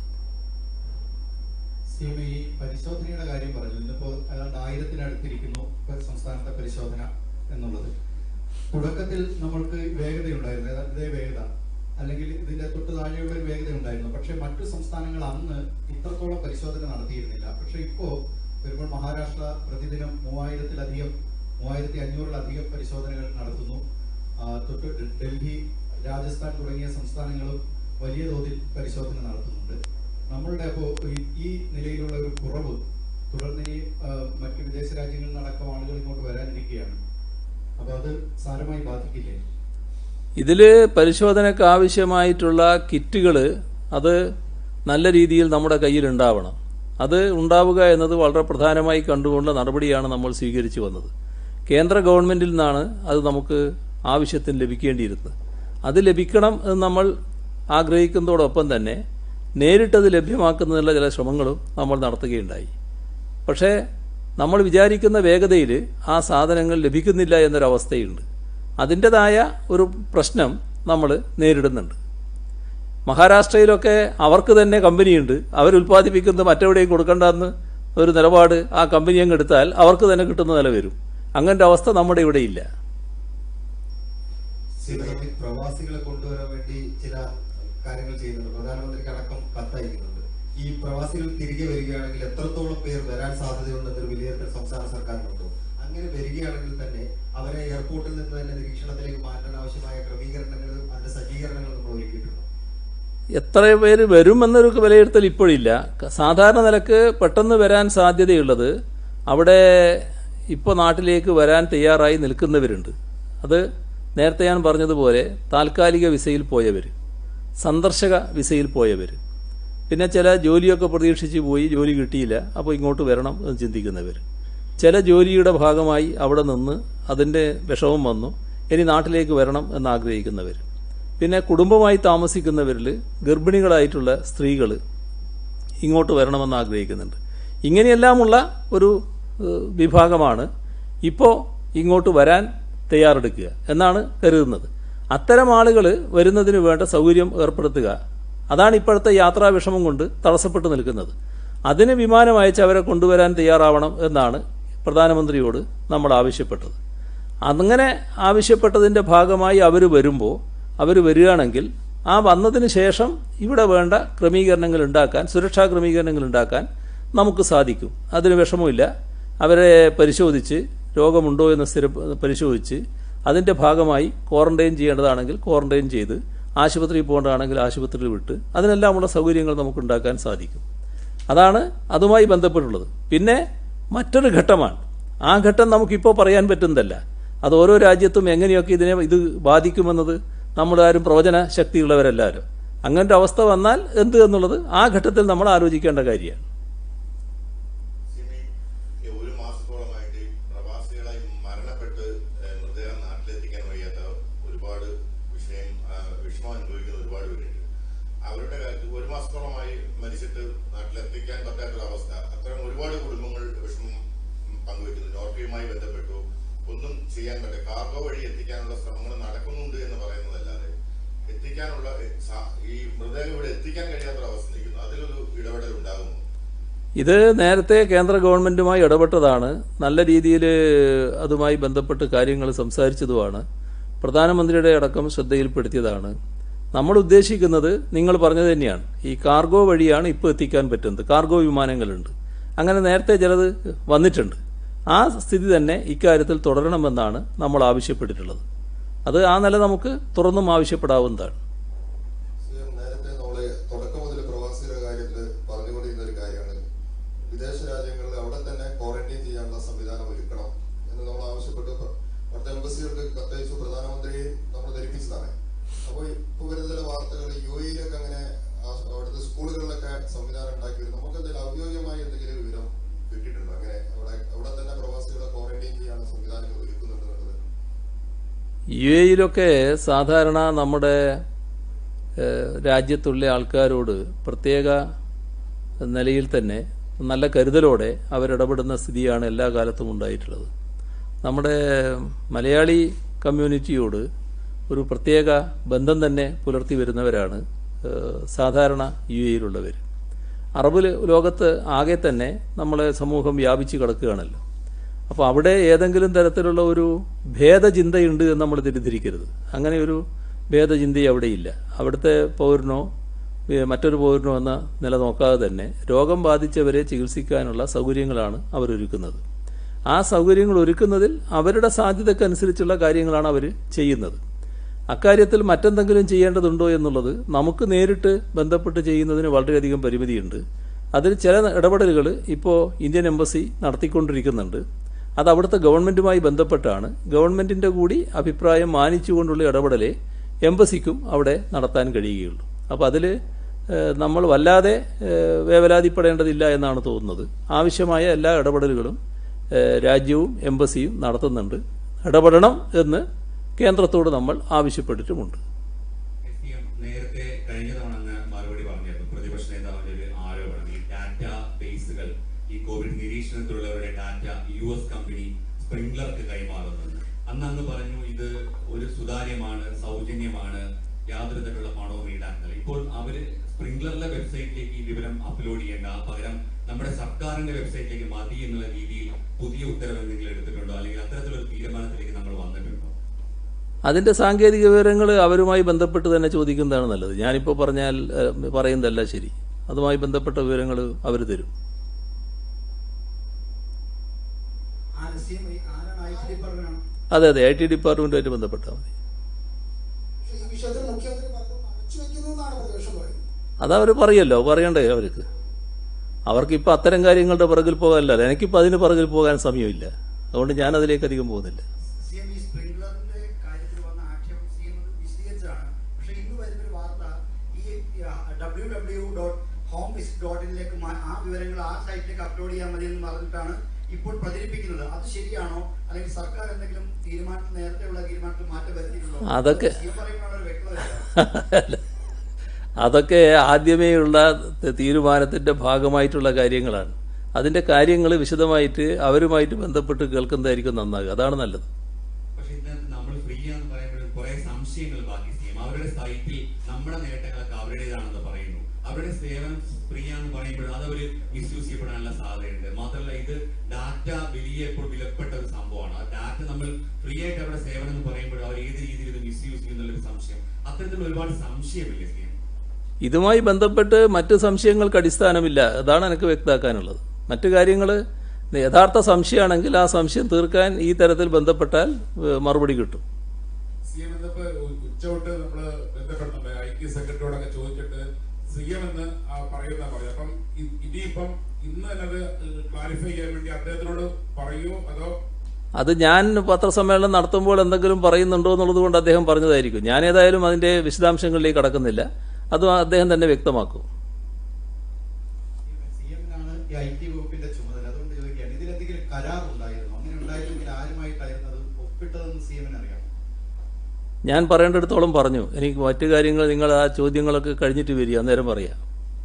ഈ പരിശോധനയുടെ കാര്യം പറഞ്ഞു. ഇന്നിപ്പോൾ 1000-ത്തിനടുത്തിരിക്കുന്നു സംസ്ഥാനത്തെ പരിശോധന എന്നുള്ളത്. തുടക്കത്തിൽ നമ്മൾക്ക് വേഗതയുണ്ടായിരുന്നു, അതേ വേഗത അല്ലെങ്കിൽ ഇതിന്റെ തൊട്ട് താഴെയുള്ള ഒരു വേഗത ഉണ്ടായിരുന്നു. പക്ഷെ മറ്റു സംസ്ഥാനങ്ങൾ അന്ന് ഇത്രത്തോളം പരിശോധന നടത്തിയിരുന്നില്ല. പക്ഷെ ഇപ്പോൾ വരുമ്പോൾ മഹാരാഷ്ട്ര പ്രതിദിനം 3,500-ലധികം പരിശോധനകൾ നടത്തുന്നു. തൊട്ട് ഡൽഹി, രാജസ്ഥാൻ തുടങ്ങിയ സംസ്ഥാനങ്ങളും വലിയ തോതിൽ പരിശോധന നടത്തുന്നുണ്ട്. നമ്മളുടെ അപ്പോൾ ഈ നിലയിലുള്ള ഒരു കുറവ് തുടർന്ന് ഈ മറ്റു വിദേശ രാജ്യങ്ങളിൽ നടക്കം ആളുകൾ ഇങ്ങോട്ട് വരാനിരിക്കുകയാണ്. അപ്പോൾ അത് സാരമായി ബാധിക്കില്ലേ? ഇതിൽ പരിശോധനയ്ക്ക് ആവശ്യമായിട്ടുള്ള കിറ്റുകൾ അത് നല്ല രീതിയിൽ നമ്മുടെ കയ്യിലുണ്ടാവണം. അത് ഉണ്ടാവുക എന്നത് വളരെ പ്രധാനമായി കണ്ടുകൊണ്ട നടപടിയാണ് നമ്മൾ സ്വീകരിച്ചു വന്നത്. കേന്ദ്ര ഗവൺമെന്റിൽ നിന്നാണ് അത് നമുക്ക് ആവശ്യത്തിന് ലഭിക്കേണ്ടിയിരുന്നത്. അത് ലഭിക്കണം എന്ന് നമ്മൾ ആഗ്രഹിക്കുന്നതോടൊപ്പം തന്നെ നേരിട്ടത് ലഭ്യമാക്കുന്നതിനുള്ള ചില ശ്രമങ്ങളും നമ്മൾ നടത്തുകയുണ്ടായി. പക്ഷേ നമ്മൾ വിചാരിക്കുന്ന വേഗതയിൽ ആ സാധനങ്ങൾ ലഭിക്കുന്നില്ല എന്നൊരവസ്ഥയുണ്ട്. അതിൻ്റെതായ ഒരു പ്രശ്നം നമ്മൾ നേരിടുന്നുണ്ട്. മഹാരാഷ്ട്രയിലൊക്കെ അവർക്ക് തന്നെ കമ്പനിയുണ്ട്, അവരുൽപ്പാദിപ്പിക്കുന്നത് മറ്റെവിടെയും കൊടുക്കേണ്ടെന്ന് ഒരു നിലപാട് ആ കമ്പനി അങ്ങ് എടുത്താൽ അവർക്ക് തന്നെ കിട്ടുന്ന നില വരും. അങ്ങനത്തെ അവസ്ഥ നമ്മുടെ ഇവിടെ ഇല്ല. പ്രവാസികളെ കൊണ്ടുവരാൻ വേണ്ടി ചില കാര്യങ്ങൾ ചെയ്യുന്നുണ്ട്. പ്രധാനമന്ത്രിക്ക് അടക്കം കത്തയക്കുന്നുണ്ട്. ഈ പ്രവാസികൾ തിരികെ വരികയാണെങ്കിൽ എത്രത്തോളം പേർ വരാൻ സാധ്യതയുണ്ടെന്നൊരു വിലയിരുത്തൽ സംസ്ഥാന സർക്കാരിനുണ്ടോ? അങ്ങനെ വരികയാണെങ്കിൽ തന്നെ അവരെ എയർപോർട്ടിൽ നിന്ന് തന്നെ നിരീക്ഷണത്തിലേക്ക് മാറ്റാൻ ആവശ്യമായ ക്രമീകരണങ്ങളും അതിന്റെ സജ്ജീകരണങ്ങളും നമ്മൾ ഒരുക്കിയിട്ടുണ്ട്. എത്ര പേര് വരുമെന്നൊരു വിലയിരുത്തൽ ഇപ്പോഴില്ല. സാധാരണ നിലക്ക് പെട്ടെന്ന് വരാൻ സാധ്യതയുള്ളത് അവിടെ ഇപ്പോൾ നാട്ടിലേക്ക് വരാൻ തയ്യാറായി നിൽക്കുന്നവരുണ്ട്. അത് നേരത്തെ ഞാൻ പറഞ്ഞതുപോലെ താൽക്കാലിക വിസയിൽ പോയവർ, സന്ദർശക വിസയിൽ പോയവർ, പിന്നെ ചില ജോലിയൊക്കെ പ്രതീക്ഷിച്ച് പോയി ജോലി കിട്ടിയില്ല, അപ്പോൾ ഇങ്ങോട്ട് വരണം എന്ന് ചിന്തിക്കുന്നവർ, ചില ജോലിയുടെ ഭാഗമായി അവിടെ നിന്ന് അതിൻ്റെ വിഷമം വന്നു ഇനി നാട്ടിലേക്ക് വരണം എന്നാഗ്രഹിക്കുന്നവർ, പിന്നെ കുടുംബമായി താമസിക്കുന്നവരിൽ ഗർഭിണികളായിട്ടുള്ള സ്ത്രീകൾ ഇങ്ങോട്ട് വരണമെന്ന് ആഗ്രഹിക്കുന്നുണ്ട്. ഇങ്ങനെയെല്ലാമുള്ള ഒരു വിഭാഗമാണ് ഇപ്പോൾ ഇങ്ങോട്ട് വരാൻ തയ്യാറെടുക്കുക എന്നാണ് കരുതുന്നത്. അത്തരം ആളുകൾ വരുന്നതിന് വേണ്ട സൗകര്യം ഏർപ്പെടുത്തുക, അതാണ് ഇപ്പോഴത്തെ യാത്രാ വിഷമം കൊണ്ട് തടസ്സപ്പെട്ടു നിൽക്കുന്നത്. അതിന് വിമാനം അയച്ച് അവരെ കൊണ്ടുവരാൻ തയ്യാറാവണം എന്നാണ് പ്രധാനമന്ത്രിയോട് നമ്മൾ ആവശ്യപ്പെട്ടത്. അങ്ങനെ ആവശ്യപ്പെട്ടതിൻ്റെ ഭാഗമായി അവർ വരുമ്പോൾ, അവർ വരികയാണെങ്കിൽ ആ വന്നതിന് ശേഷം ഇവിടെ വേണ്ട ക്രമീകരണങ്ങൾ ഉണ്ടാക്കാൻ, സുരക്ഷാ ക്രമീകരണങ്ങൾ ഉണ്ടാക്കാൻ നമുക്ക് സാധിക്കും. അതിന് വിഷമമില്ല. അവരെ പരിശോധിച്ച് രോഗമുണ്ടോ എന്ന് പരിശോധിച്ച് അതിൻ്റെ ഭാഗമായി ക്വാറന്റൈൻ ചെയ്യേണ്ടതാണെങ്കിൽ ക്വാറന്റൈൻ ചെയ്ത്, ആശുപത്രിയിൽ പോകേണ്ടതാണെങ്കിൽ ആശുപത്രിയിൽ വിട്ട്, അതിനെല്ലാമുള്ള സൗകര്യങ്ങൾ നമുക്കുണ്ടാക്കാൻ സാധിക്കും. അതാണ് അതുമായി ബന്ധപ്പെട്ടുള്ളത്. പിന്നെ മറ്റൊരു ഘട്ടമാണ്. ആ ഘട്ടം നമുക്കിപ്പോൾ പറയാൻ പറ്റുന്നതല്ല. അത് ഓരോ രാജ്യത്തും എങ്ങനെയൊക്കെ ഇത് ബാധിക്കുമെന്നത് നമ്മളാരും പ്രവചന ശക്തിയുള്ളവരല്ലാരും. അങ്ങനത്തെ അവസ്ഥ വന്നാൽ എന്ത് എന്നുള്ളത് ആ ഘട്ടത്തിൽ നമ്മൾ ആലോചിക്കേണ്ട കാര്യമാണ്. കാർഗോ വഴി എത്തിക്കാനുള്ള ശ്രമങ്ങൾ നടക്കുന്നുണ്ട് എന്ന് പറയുന്നതല്ലാതെ എത്തിക്കാനുള്ള ഈ മൃതദേഹം ഇവിടെ എത്തിക്കാൻ കഴിയാത്തൊരവസ്ഥ നിൽക്കുന്നു. അതിലൊരു ഇടപെടൽ ഉണ്ടാകുന്നു. ഇത് നേരത്തെ കേന്ദ്ര ഗവൺമെന്റുമായി ഇടപെട്ടതാണ്. നല്ല രീതിയിൽ അതുമായി ബന്ധപ്പെട്ട് കാര്യങ്ങൾ സംസാരിച്ചതുമാണ്. പ്രധാനമന്ത്രിയുടെ അടക്കം ശ്രദ്ധയിൽപ്പെടുത്തിയതാണ്. നമ്മൾ ഉദ്ദേശിക്കുന്നത് നിങ്ങൾ പറഞ്ഞത് തന്നെയാണ്. ഈ കാർഗോ വഴിയാണ് ഇപ്പോൾ എത്തിക്കാൻ പറ്റുന്നത്. കാർഗോ വിമാനങ്ങളുണ്ട്. അങ്ങനെ നേരത്തെ ചിലത് വന്നിട്ടുണ്ട്. ആ സ്ഥിതി തന്നെ ഇക്കാര്യത്തിൽ തുടരണമെന്നാണ് നമ്മൾ ആവശ്യപ്പെട്ടിട്ടുള്ളത്. അത് ആ നില നമുക്ക് തുറന്നും ആവശ്യപ്പെടാവുന്നതാണ്. നേരത്തെ നമ്മള് തുടക്കം മുതൽ പ്രവാസികളുടെ കാര്യത്തിൽ പറഞ്ഞുകൊണ്ടിരുന്ന ഒരു കാര്യമാണ് വിദേശ രാജ്യങ്ങളിൽ അവിടെ തന്നെ ക്വാറന്റൈൻ ചെയ്യാനുള്ള സംവിധാനം ഒരുക്കണം എന്ന് നമ്മൾ ആവശ്യപ്പെട്ട് അവിടുത്തെ എംബസികൾക്ക് കത്തയച്ചു. പ്രധാനമന്ത്രിയെ നമ്മൾ ധരിപ്പിച്ചതാണ്. അപ്പോൾ ഇപ്പൊ വരുന്ന ചില വാർത്തകൾ UAE-യിലൊക്കെ അങ്ങനെ അവിടുത്തെ സ്കൂളുകളിലൊക്കെ സംവിധാനം ഉണ്ടാക്കി വരും. നമുക്ക് എന്തെങ്കിലും ഔദ്യോഗികമായി എന്തെങ്കിലും വിവരം കിട്ടിയിട്ടുണ്ടോ? അങ്ങനെ അവിടെ തന്നെ പ്രവാസികളെ ക്വാറന്റൈൻ ചെയ്യാനുള്ള സംവിധാനങ്ങൾ ഒരുക്കുന്നുണ്ടെന്നുള്ളത്. UAE-യിലൊക്കെ സാധാരണ നമ്മുടെ രാജ്യത്തുള്ള ആൾക്കാരോട് പ്രത്യേക നിലയിൽ തന്നെ നല്ല കരുതലോടെ അവരിടപെടുന്ന സ്ഥിതിയാണ് എല്ലാ കാലത്തും ഉണ്ടായിട്ടുള്ളത്. നമ്മുടെ മലയാളി കമ്മ്യൂണിറ്റിയോട് ഒരു പ്രത്യേക ബന്ധം തന്നെ പുലർത്തി വരുന്നവരാണ് സാധാരണ UAE-യിലുള്ളവർ. അറബ് ലോകത്ത് ആകെ തന്നെ നമ്മളെ സമൂഹം വ്യാപിച്ചു കിടക്കുകയാണല്ലോ. അപ്പോൾ അവിടെ ഏതെങ്കിലും തരത്തിലുള്ള ഒരു ഭേദചിന്തയുണ്ട് എന്ന് നമ്മൾ തെറ്റിദ്ധരിക്കരുത്. അങ്ങനെ ഒരു ഭേദചിന്ത അവിടെയില്ല. അവിടുത്തെ പൗരനോ മറ്റൊരു പൗരനോ എന്ന നില നോക്കാതെ തന്നെ രോഗം ബാധിച്ചവരെ ചികിത്സിക്കാനുള്ള സൗകര്യങ്ങളാണ് അവരൊരുക്കുന്നത്. ആ സൗകര്യങ്ങൾ ഒരുക്കുന്നതിൽ അവരുടെ സാധ്യതക്കനുസരിച്ചുള്ള കാര്യങ്ങളാണ് അവർ ചെയ്യുന്നത്. അക്കാര്യത്തിൽ മറ്റെന്തെങ്കിലും ചെയ്യേണ്ടതുണ്ടോ എന്നുള്ളത് നമുക്ക് നേരിട്ട് ബന്ധപ്പെട്ട് ചെയ്യുന്നതിന് വളരെയധികം പരിമിതിയുണ്ട്. അതിൽ ചില ഇടപെടലുകൾ ഇപ്പോൾ ഇന്ത്യൻ എംബസി നടത്തിക്കൊണ്ടിരിക്കുന്നുണ്ട്. അത് അവിടുത്തെ ഗവൺമെന്റുമായി ബന്ധപ്പെട്ടാണ്. ഗവൺമെന്റിന്റെ കൂടി അഭിപ്രായം മാനിച്ചുകൊണ്ടുള്ള ഇടപെടലേ എംബസിക്കും അവിടെ നടത്താൻ കഴിയുകയുള്ളൂ. അപ്പോൾ അതിൽ നമ്മൾ വല്ലാതെ വേവലാതിപ്പെടേണ്ടതില്ല എന്നാണ് തോന്നുന്നത്. ആവശ്യമായ എല്ലാ ഇടപെടലുകളും രാജ്യവും എംബസിയും നടത്തുന്നുണ്ട്. ഇടപെടണം എന്ന് കേന്ദ്രത്തോട് നമ്മൾ ആവശ്യപ്പെട്ടിട്ടുമുണ്ട്. നേരത്തെ കഴിഞ്ഞ തവണ മറുപടി പറഞ്ഞിരുന്നു പ്രതിപക്ഷ നേതാവിന്റെ ഒരു ആരോപണം, ഈ ഡാറ്റാ ബേസുകൾ ഈ കോവിഡ് നിരീക്ഷണത്തിലുള്ളവരുടെ ഡാറ്റ US കമ്പനി സ്പ്രിംഗ്ലർക്ക് കൈമാറുന്നത്. അന്ന് പറഞ്ഞു ഇത് ഒരു സുതാര്യമാണ്, സൗജന്യമാണ്, യാതൊരു തരത്തിലുള്ള പണവും ഈടാക്കുന്നില്ല. ഇപ്പോൾ അവര് സ്പ്രിംഗ്ലറിലെ വെബ്സൈറ്റിലേക്ക് ഈ വിവരം അപ്ലോഡ് ചെയ്യേണ്ട, പകരം നമ്മുടെ സർക്കാരിന്റെ വെബ്സൈറ്റിലേക്ക് മതി എന്നുള്ള രീതിയിൽ പുതിയ ഉത്തരവ് എന്തെങ്കിലും എടുത്തിട്ടുണ്ടോ, അല്ലെങ്കിൽ അത്തരത്തിലൊരു തീരുമാനത്തിലേക്ക് നമ്മൾ വന്നിട്ടുണ്ടോ? അതിന്റെ സാങ്കേതിക വിവരങ്ങൾ അവരുമായി ബന്ധപ്പെട്ട് തന്നെ ചോദിക്കുന്നതാണ് നല്ലത്. ഞാനിപ്പോൾ പറയുന്നതല്ല ശരി. അതുമായി ബന്ധപ്പെട്ട വിവരങ്ങൾ അവർ തരും. അതെ, IT ഡിപ്പാർട്ട്മെന്റുമായിട്ട് ബന്ധപ്പെട്ടാൽ മതി. അതവർ പറയല്ലോ, പറയണ്ടേ അവർക്ക്. അവർക്കിപ്പോൾ അത്തരം കാര്യങ്ങളുടെ പിറകിൽ പോകാനല്ല, എനിക്കിപ്പോൾ അതിന് പിറകിൽ പോകാൻ സമയമില്ല. അതുകൊണ്ട് ഞാൻ അതിലേക്ക് അധികം പോകുന്നില്ല. ആ വിവരങ്ങൾ ആ സൈറ്റിലേക്ക് അപ്ലോഡ് ചെയ്യാൻ മതി എന്ന് പറഞ്ഞിട്ടാണ് ഇപ്പോൾ പ്രചരിപ്പിക്കുന്നത്. അത് ശരിയാണോ, അല്ലെങ്കിൽ സർക്കാർ എന്തെങ്കിലും നേരത്തെയുള്ള തീരുമാനത്തിൽ മാറ്റം വരുത്തിയിട്ടുണ്ടോ? അതൊക്കെ ആദ്യമേയുള്ള തീരുമാനത്തിന്റെ ഭാഗമായിട്ടുള്ള കാര്യങ്ങളാണ്. അതിന്റെ കാര്യങ്ങൾ വിശദമായിട്ട് അവരുമായിട്ട് ബന്ധപ്പെട്ട് കേൾക്കുന്നതായിരിക്കും നന്നാകുക. അതാണ് നല്ലത്. പക്ഷേ ഇതിനകത്ത് നമ്മൾ ഫ്രീ ആണെന്ന് പറയുമ്പോൾ കുറെ സംശയങ്ങൾ ബാക്കി ചെയ്യും. അവരുടെ സൈറ്റിൽ നമ്മുടെ നേട്ടങ്ങളൊക്കെ അവരുടേതാണെന്ന് പറയുന്നു. അവരുടെ സേവനം ഫ്രീ ആണെന്ന് പറയുമ്പോൾ അത് അവർ മിസ്യൂസ് ചെയ്യപ്പെടാനുള്ള സാധ്യതയുണ്ട്. മാത്രമല്ല, ഇത് ഡാറ്റ വിലപ്പെട്ട ഒരു സംഭവമാണ്. ആ ഡാറ്റ നമ്മൾ ഫ്രീ ആയിട്ട് അവരുടെ സേവനം എന്ന് പറയുമ്പോൾ അവർ ഏത് രീതിയിൽ ഇത് മിസ്യൂസ് ചെയ്യുന്നുള്ളൊരു സംശയം, അത്തരത്തിലുള്ള ഒരുപാട് സംശയമില്ലേ? ഇതുമായി ബന്ധപ്പെട്ട് മറ്റ് സംശയങ്ങൾക്ക് അടിസ്ഥാനമില്ല. അതാണ് എനിക്ക് വ്യക്തമാക്കാനുള്ളത്. മറ്റു കാര്യങ്ങൾ യഥാർത്ഥ സംശയമാണെങ്കിൽ ആ സംശയം തീർക്കാൻ ഈ തരത്തിൽ ബന്ധപ്പെട്ടാൽ മറുപടി കിട്ടും. ഉച്ചോട്ട് നമ്മള് ബന്ധപ്പെടുന്നുണ്ട്, ഐക്യ സെക്രട്ടറിയോടൊക്കെ ചോദിച്ചിട്ട് CM എന്ന് പറയുന്ന പറഞ്ഞു. അപ്പം ഇനിയിപ്പം ഇന്ന് തന്നെ അത് ക്ലാരിഫൈ ചെയ്യാൻ വേണ്ടി അദ്ദേഹത്തിനോട് പറയൂ, അതോ? അത് ഞാൻ പത്രസമ്മേളനം നടത്തുമ്പോൾ എന്തെങ്കിലും പറയുന്നുണ്ടോ എന്നുള്ളത് കൊണ്ട് അദ്ദേഹം പറഞ്ഞതായിരിക്കും. ഞാൻ ഏതായാലും അതിന്റെ വിശദാംശങ്ങളിലേക്ക് കടക്കുന്നില്ല. അത് അദ്ദേഹം തന്നെ വ്യക്തമാക്കും. CM-നാണ് ഈ IT വകുപ്പിന്റെ ചുമതല. അതുകൊണ്ട് ചോദിക്കുകയാണ്, ഇതിലെന്തെങ്കിലും കരാർ ഉണ്ടായിരുന്നു? അങ്ങനെ ഉണ്ടായിരുന്നെങ്കിൽ ആരുമായിട്ടായിരുന്നു അത് ഒപ്പിട്ടതെന്ന് CM-ന് അറിയാം? ഞാൻ പറയേണ്ടിടത്തോളം പറഞ്ഞു. എനിക്ക് മറ്റു കാര്യങ്ങൾ നിങ്ങൾ ആ ചോദ്യങ്ങളൊക്കെ കഴിഞ്ഞിട്ട് വരിക, അന്നേരം പറയാം.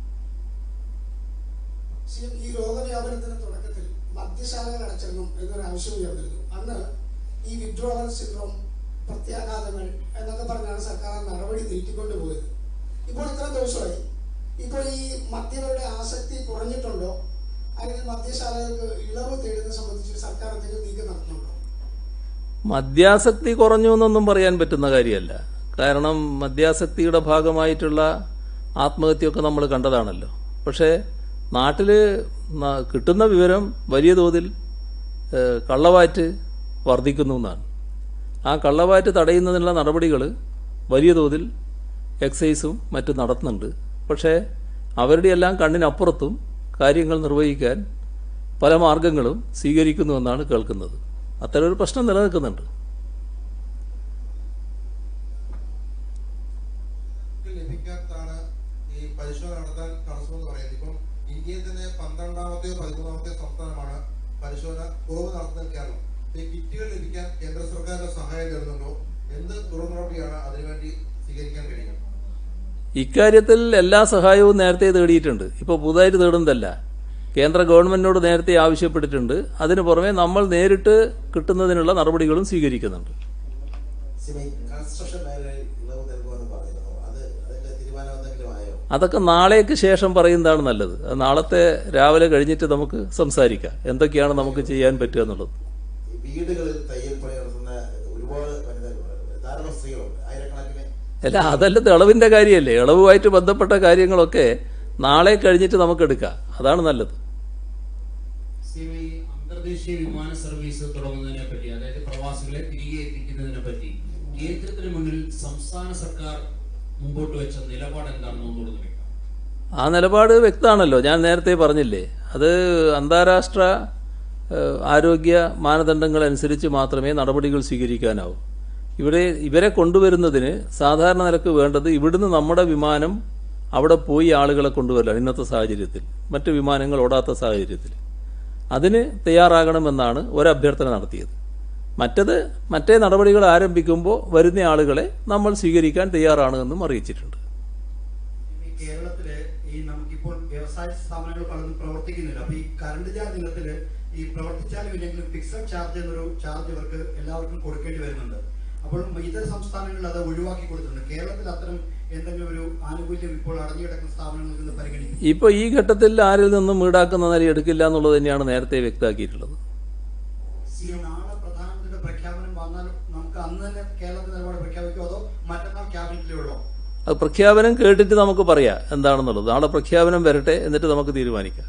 ഈ രോഗവ്യാപനത്തിന്റെ തുടക്കത്തിൽ മദ്യശാലകൾ അടച്ചിടണം എന്നൊരു ആവശ്യം ഉയർന്നിരുന്നു. അന്ന് ഈ വിഡ്രോവൽ സിൻഡ്രോം, പ്രത്യാഘാതങ്ങൾ എന്നൊക്കെ പറഞ്ഞാണ് സർക്കാർ നടപടി നീട്ടിക്കൊണ്ടുപോയത്. ഇപ്പോൾ ഇത്ര ദിവസമായി, ഇപ്പോൾ ഈ മദ്യപരുടെ ആസക്തി കുറഞ്ഞിട്ടുണ്ടോ, അല്ലെങ്കിൽ മദ്യശാലകൾക്ക് ഇളവ് തേടുന്നത് സംബന്ധിച്ച് സർക്കാർ എന്തെങ്കിലും നീക്കം നടത്തുന്നുണ്ടോ? മദ്യാസക്തി കുറഞ്ഞു എന്നൊന്നും പറയാൻ പറ്റുന്ന കാര്യമല്ല. കാരണം മദ്യാസക്തിയുടെ ഭാഗമായിട്ടുള്ള ആത്മഹത്യയൊക്കെ നമ്മൾ കണ്ടതാണല്ലോ. പക്ഷേ നാട്ടിൽ കിട്ടുന്ന വിവരം വലിയ തോതിൽ കള്ളവാറ്റ് വർദ്ധിക്കുന്നു എന്നാണ്. ആ കള്ളവാറ്റ് തടയുന്നതിനുള്ള നടപടികൾ വലിയ തോതിൽ എക്സൈസും മറ്റും നടത്തുന്നുണ്ട്. പക്ഷേ അവരുടെ എല്ലാം കണ്ണിനപ്പുറത്തും കാര്യങ്ങൾ നിർവഹിക്കാൻ പല മാർഗങ്ങളും സ്വീകരിക്കുന്നുവെന്നാണ് കേൾക്കുന്നത്. അത്തരമൊരു പ്രശ്നം നിലനിൽക്കുന്നുണ്ട്. ലഭിക്കാത്താണ് ഈ പരിശോധന നടത്താൻ തടസ്സമെന്ന് പറയുന്നത്. ഇപ്പം ഇന്ത്യയിൽ തന്നെ 12-ാമത്തെയോ 13-ാമത്തെയോ സംസ്ഥാനമാണ് പരിശോധന കുറവ് നടത്തുന്ന കേരളം. ഈ കിറ്റുകൾ ലഭിക്കാൻ കേന്ദ്ര സർക്കാരിന്റെ സഹായം തരുന്നുണ്ടോ? എന്ത് തുടർ നടപടിയാണ് അതിനുവേണ്ടി സ്വീകരിക്കാൻ കഴിയുക? ഇക്കാര്യത്തിൽ എല്ലാ സഹായവും നേരത്തെ തേടിയിട്ടുണ്ട്. ഇപ്പോൾ പുതുതായിട്ട് തേടുന്നതല്ല. കേന്ദ്ര ഗവൺമെന്റിനോട് നേരത്തെ ആവശ്യപ്പെട്ടിട്ടുണ്ട്. അതിനു പുറമെ നമ്മൾ നേരിട്ട് കിട്ടുന്നതിനുള്ള നടപടികളും സ്വീകരിക്കുന്നുണ്ട്. അതൊക്കെ നാളേക്ക് ശേഷം പറയുന്നതാണ് നല്ലത്. അത് നാളത്തെ രാവിലെ കഴിഞ്ഞിട്ട് നമുക്ക് സംസാരിക്കാം എന്തൊക്കെയാണ് നമുക്ക് ചെയ്യാൻ പറ്റുക എന്നുള്ളത്. വീടുകളിൽ തയ്യൽ പണി നടത്തുന്ന ഒരുപാട് ധാരാളം സ്ത്രീകളുണ്ട്, ആയിരക്കണക്കിന്. അല്ല, അതല്ല ഇളവിന്റെ കാര്യമല്ലേ. ഇളവുമായിട്ട് ബന്ധപ്പെട്ട കാര്യങ്ങളൊക്കെ നാളെ കഴിഞ്ഞിട്ട് നമുക്ക് എടുക്കാം. അതാണ് നല്ലത്. അന്തർദേശീയ വിമാന സർവീസ് തുടങ്ങുന്നതിനെ പറ്റി, അതായത് പ്രവാസികളെ തിരികെ എത്തിക്കുന്നതിനെ പറ്റി കേന്ദ്രത്തിന് മുന്നിൽ സംസ്ഥാന സർക്കാർ മുമ്പോട്ട് വെച്ച നിലപാട് എന്താണെന്ന് ഒന്നുകൂടെ നോക്കാം. ആ നിലപാട് വ്യക്തമാണല്ലോ. ഞാൻ നേരത്തെ പറഞ്ഞില്ലേ, അത് അന്താരാഷ്ട്ര ആരോഗ്യ മാനദണ്ഡങ്ങൾ അനുസരിച്ച് മാത്രമേ നടപടികൾ സ്വീകരിക്കാനാവൂ. ഇവരെ കൊണ്ടുവരുന്നതിന് സാധാരണ നിലക്ക് വേണ്ടത് ഇവിടുന്ന് നമ്മുടെ വിമാനം അവിടെ പോയി ആളുകളെ കൊണ്ടുവരില്ല ഇന്നത്തെ സാഹചര്യത്തിൽ, മറ്റ് വിമാനങ്ങൾ ഓടാത്ത സാഹചര്യത്തിൽ. അതിന് തയ്യാറാകണമെന്നാണ് ഒരഭ്യർത്ഥന നടത്തിയത്. മറ്റേ നടപടികൾ ആരംഭിക്കുമ്പോൾ വരുന്ന ആളുകളെ നമ്മൾ സ്വീകരിക്കാൻ തയ്യാറാണ് എന്നും അറിയിച്ചിട്ടുണ്ട്. കേരളത്തില് ഈ നമുക്കിപ്പോൾ വ്യവസായ സ്ഥാപനങ്ങൾ പലതും പ്രവർത്തിക്കുന്നില്ല. അപ്പൊ ഈ കറണ്ട് ചാർജ് ഇനത്തില് ഈ പ്രവർത്തിച്ചാലും ഇല്ലെങ്കിലും ഫിക്സഡ് ചാർജ് എന്നൊരു ചാർജ് ഇവർക്ക് എല്ലാവർക്കും കൊടുക്കേണ്ടി വരുന്നുണ്ട്. അപ്പോൾ ഇതര സംസ്ഥാനങ്ങളിൽ അത് ഒഴിവാക്കി കൊടുത്തിട്ടുണ്ട്. കേരളത്തിൽ അത്തരം എന്തെങ്കിലും ഒരു ആനുകൂല്യം ഇപ്പോൾ അടഞ്ഞുകിടക്കുന്ന സ്ഥാപനങ്ങളിൽ നിന്ന് പരിഗണിക്കും? ഇപ്പോൾ ഈ ഘട്ടത്തിൽ ആരിൽ നിന്നും ഈടാക്കുന്ന നില എടുക്കില്ല എന്നുള്ളത് തന്നെയാണ് നേരത്തെ വ്യക്തമാക്കിയിട്ടുള്ളത്. നാളെ പ്രധാനമന്ത്രിയുടെ പ്രഖ്യാപനം വന്നാൽ നമുക്ക് അന്ന് തന്നെ കേരളത്തിൽ നിലപാട് പ്രഖ്യാപിക്കുമോ അതോ മറ്റന്നാൾ ക്യാബിനറ്റിലേ ഉള്ളോ? അത് പ്രഖ്യാപനം കേട്ടിട്ട് നമുക്ക് പറയാം എന്താണെന്നുള്ളത്. നാളെ പ്രഖ്യാപനം വരട്ടെ, എന്നിട്ട് നമുക്ക് തീരുമാനിക്കാം.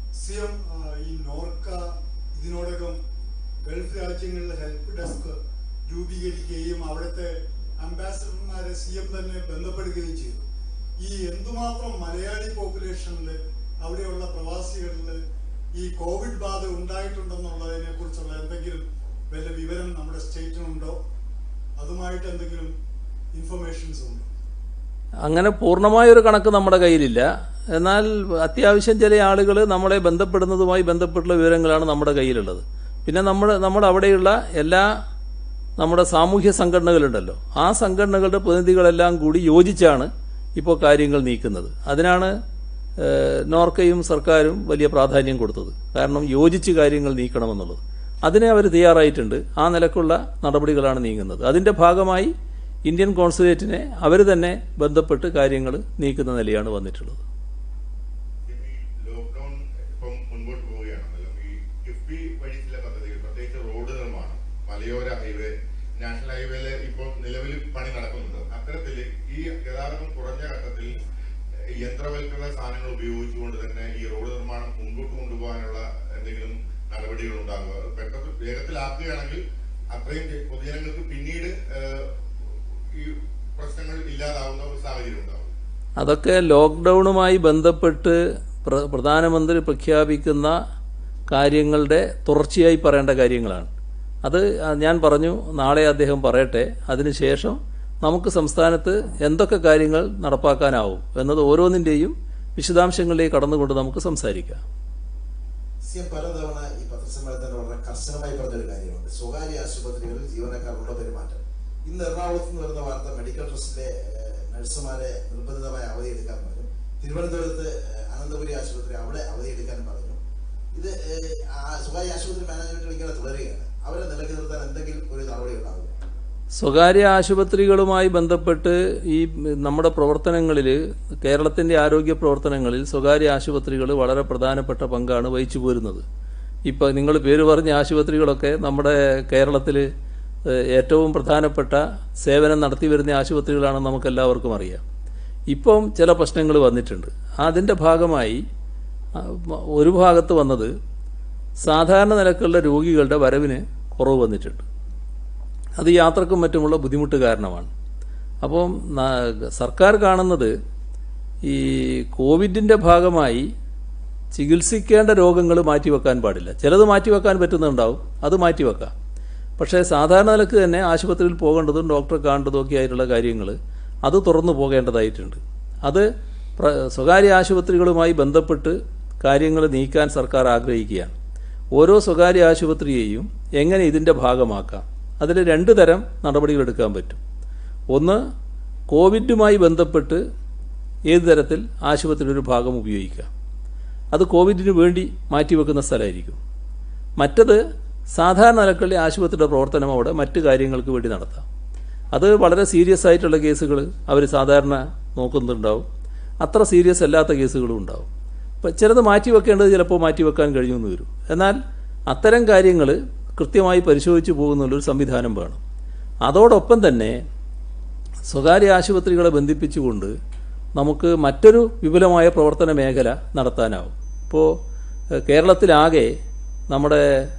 ഈ നോർക്ക ഇതിനോടകം ഗൾഫ് രാജ്യങ്ങളിലെ ഹെൽപ്പ് ഡെസ്ക് രൂപീകരിക്കുകയും അവിടുത്തെ അംബാസഡർമാരെ CM തന്നെ ബന്ധപ്പെടുകയും ചെയ്തു. ഈ എന്തുമാത്രം മലയാളി പോപ്പുലേഷനിൽ അവിടെയുള്ള പ്രവാസികളിൽ ഈ കോവിഡ് ബാധ ഉണ്ടായിട്ടുണ്ടെന്നുള്ളതിനെ കുറിച്ചുള്ള എന്തെങ്കിലും വല്ല വിവരം നമ്മുടെ സ്റ്റേറ്റിനുണ്ടോ? അതുമായിട്ട് എന്തെങ്കിലും ഇൻഫർമേഷൻസ് ഉണ്ടോ? അങ്ങനെ പൂർണ്ണമായൊരു കണക്ക് നമ്മുടെ കയ്യിലില്ല. എന്നാൽ അത്യാവശ്യം ചില ആളുകൾ നമ്മളെ ബന്ധപ്പെടുന്നതുമായി ബന്ധപ്പെട്ടുള്ള വിവരങ്ങളാണ് നമ്മുടെ കയ്യിലുള്ളത്. പിന്നെ നമ്മുടെ അവിടെയുള്ള എല്ലാ നമ്മുടെ സാമൂഹ്യ സംഘടനകളുണ്ടല്ലോ, ആ സംഘടനകളുടെ പ്രതിനിധികളെല്ലാം കൂടി യോജിച്ചാണ് ഇപ്പോൾ കാര്യങ്ങൾ നീക്കുന്നത്. അതിനാണ് നോർക്കയും സർക്കാരും വലിയ പ്രാധാന്യം കൊടുത്തത്. കാരണം യോജിച്ച് കാര്യങ്ങൾ നീക്കണമെന്നുള്ളത്. അതിനെ അവർ തയ്യാറായിട്ടുണ്ട്. ആ നിലക്കുള്ള നടപടികളാണ് നീങ്ങുന്നത്. അതിന്റെ ഭാഗമായി ഇന്ത്യൻ കോൺസുലേറ്റിനെ അവർ തന്നെ ബന്ധപ്പെട്ട് കാര്യങ്ങൾ നീക്കുന്ന നിലയാണ് വന്നിട്ടുള്ളത്. ലോക്ക്ഡൌൺ ഇപ്പം മുൻപോട്ട് പോവുകയാണല്ലോ. ഈ കിഫ്ബി വഴി ചില പദ്ധതികൾ, പ്രത്യേകിച്ച് റോഡ് നിർമ്മാണം, മലയോര ഹൈവേ, നാഷണൽ ഹൈവേയില് ഇപ്പോൾ നിലവിൽ പണി നടക്കുന്നുണ്ട്. അത്തരത്തിൽ ഈ ഗതാഗതം കുറഞ്ഞ ഘട്ടത്തിൽ യന്ത്രവൽക്കൃത സാധനങ്ങൾ ഉപയോഗിച്ചുകൊണ്ട് തന്നെ ഈ റോഡ് നിർമ്മാണം മുൻപോട്ട് കൊണ്ടുപോകാനുള്ള എന്തെങ്കിലും നടപടികൾ ഉണ്ടാകുക, പെട്ടെന്ന് വേഗത്തിലാക്കുകയാണെങ്കിൽ അത്രയും പൊതുജനങ്ങൾക്ക് പിന്നീട് ഈ പ്രശ്നങ്ങൾ ഇല്ലാതാവുന്ന ഒരു സാഹചര്യം ഉണ്ടാവും. അതൊക്കെ ലോക്ക്ഡൌണുമായി ബന്ധപ്പെട്ട് പ്രധാനമന്ത്രി പ്രഖ്യാപിക്കുന്ന കാര്യങ്ങളുടെ തുടർച്ചയായി പറയേണ്ട കാര്യങ്ങളാണ്. അത് ഞാൻ പറഞ്ഞു, നാളെ അദ്ദേഹം പറയട്ടെ. അതിനുശേഷം നമുക്ക് സംസ്ഥാനത്ത് എന്തൊക്കെ കാര്യങ്ങൾ നടപ്പാക്കാനാവും എന്നത് ഓരോന്നിന്റെയും വിശദാംശങ്ങളിലേക്ക് കടന്നുകൊണ്ട് നമുക്ക് സംസാരിക്കാം. പലതവണ ഈ പത്രസമ്മേളനത്തിൽ വളരെ കർശനമായി പറഞ്ഞൊരു കാര്യമുണ്ട്, സ്വകാര്യ ആശുപത്രികളിൽ ജീവനക്കാരുടെ പെരുമാറ്റം. ഇന്ന് എറണാകുളത്ത് നിന്ന് വരുന്ന വാർത്ത, മെഡിക്കൽ ട്രസ്റ്റിലെ നഴ്സുമാരെ നിർബന്ധിതമായി അവധിയെടുക്കാൻ പറഞ്ഞു. തിരുവനന്തപുരത്ത് അനന്തപുരി ആശുപത്രി അവിടെ അവധിയെടുക്കാൻ പറഞ്ഞു. ഇത് സ്വകാര്യ ആശുപത്രി മാനേജ്മെന്റുകൾ ഇങ്ങനെ തുടരുകയാണ്. അവരെ നിലയ്ക്ക് നിർത്താൻ എന്തെങ്കിലും ഒരു നടപടി ഉണ്ടാകും? സ്വകാര്യ ആശുപത്രികളുമായി ബന്ധപ്പെട്ട് ഈ നമ്മുടെ പ്രവർത്തനങ്ങളിൽ, കേരളത്തിന്റെ ആരോഗ്യ പ്രവർത്തനങ്ങളിൽ സ്വകാര്യ ആശുപത്രികൾ വളരെ പ്രധാനപ്പെട്ട പങ്കാണ് വഹിച്ചു പോരുന്നത്. ഇപ്പം നിങ്ങൾ പേര് പറഞ്ഞ ആശുപത്രികളൊക്കെ നമ്മുടെ കേരളത്തിൽ ഏറ്റവും പ്രധാനപ്പെട്ട സേവനം നടത്തി വരുന്ന ആശുപത്രികളാണെന്ന് നമുക്കെല്ലാവർക്കും അറിയാം. ഇപ്പം ചില പ്രശ്നങ്ങൾ വന്നിട്ടുണ്ട്. അതിൻ്റെ ഭാഗമായി ഒരു ഭാഗത്ത് വന്നത് സാധാരണ നിലക്കുള്ള രോഗികളുടെ വരവിന് കുറവ് വന്നിട്ടുണ്ട്. അത് യാത്രക്കും മറ്റുമുള്ള ബുദ്ധിമുട്ട് കാരണമാണ്. അപ്പം സർക്കാർ കാണുന്നത് ഈ കോവിഡിൻ്റെ ഭാഗമായി ചികിത്സിക്കേണ്ട രോഗങ്ങൾ മാറ്റിവെക്കാൻ പാടില്ല. ചിലത് മാറ്റിവെക്കാൻ പറ്റുന്നുണ്ടാവും, അത് മാറ്റിവെക്കാം. പക്ഷേ സാധാരണ നിലക്ക് തന്നെ ആശുപത്രിയിൽ പോകേണ്ടതും ഡോക്ടറെ കാണേണ്ടതും ഒക്കെ ആയിട്ടുള്ള കാര്യങ്ങൾ അത് തുറന്നു പോകേണ്ടതായിട്ടുണ്ട്. അത് സ്വകാര്യ ആശുപത്രികളുമായി ബന്ധപ്പെട്ട് കാര്യങ്ങൾ നീക്കാൻ സർക്കാർ ആഗ്രഹിക്കുകയാണ്. ഓരോ സ്വകാര്യ ആശുപത്രിയെയും എങ്ങനെ ഇതിൻ്റെ ഭാഗമാക്കാം, അതിൽ രണ്ട് തരം നടപടികൾ എടുക്കാൻ പറ്റും. ഒന്ന്, കോവിഡുമായി ബന്ധപ്പെട്ട് ഏത് തരത്തിൽ ആശുപത്രിയുടെ ഒരു ഭാഗം ഉപയോഗിക്കാം, അത് കോവിഡിന് വേണ്ടി മാറ്റിവെക്കുന്ന സ്ഥലമായിരിക്കും. മറ്റത് സാധാരണ നിലക്കുള്ള ആശുപത്രിയുടെ പ്രവർത്തനം അവിടെ മറ്റു കാര്യങ്ങൾക്ക് വേണ്ടി നടത്താം. അത് വളരെ സീരിയസ് ആയിട്ടുള്ള കേസുകൾ അവർ സാധാരണ നോക്കുന്നുണ്ടാവും, അത്ര സീരിയസ് അല്ലാത്ത കേസുകളും ഉണ്ടാവും. അപ്പം ചിലത് മാറ്റിവെക്കേണ്ടത് ചിലപ്പോൾ മാറ്റിവെക്കാൻ കഴിയുമെന്ന് വരും. എന്നാൽ അത്തരം കാര്യങ്ങൾ കൃത്യമായി പരിശോധിച്ച് പോകുന്നുള്ളൊരു സംവിധാനം വേണം. അതോടൊപ്പം തന്നെ സ്വകാര്യ ആശുപത്രികളെ ബന്ധിപ്പിച്ചുകൊണ്ട് നമുക്ക് മറ്റൊരു വിപുലമായ പ്രവർത്തന മേഖല നടത്താനാവും. ഇപ്പോൾ കേരളത്തിലാകെ നമ്മുടെ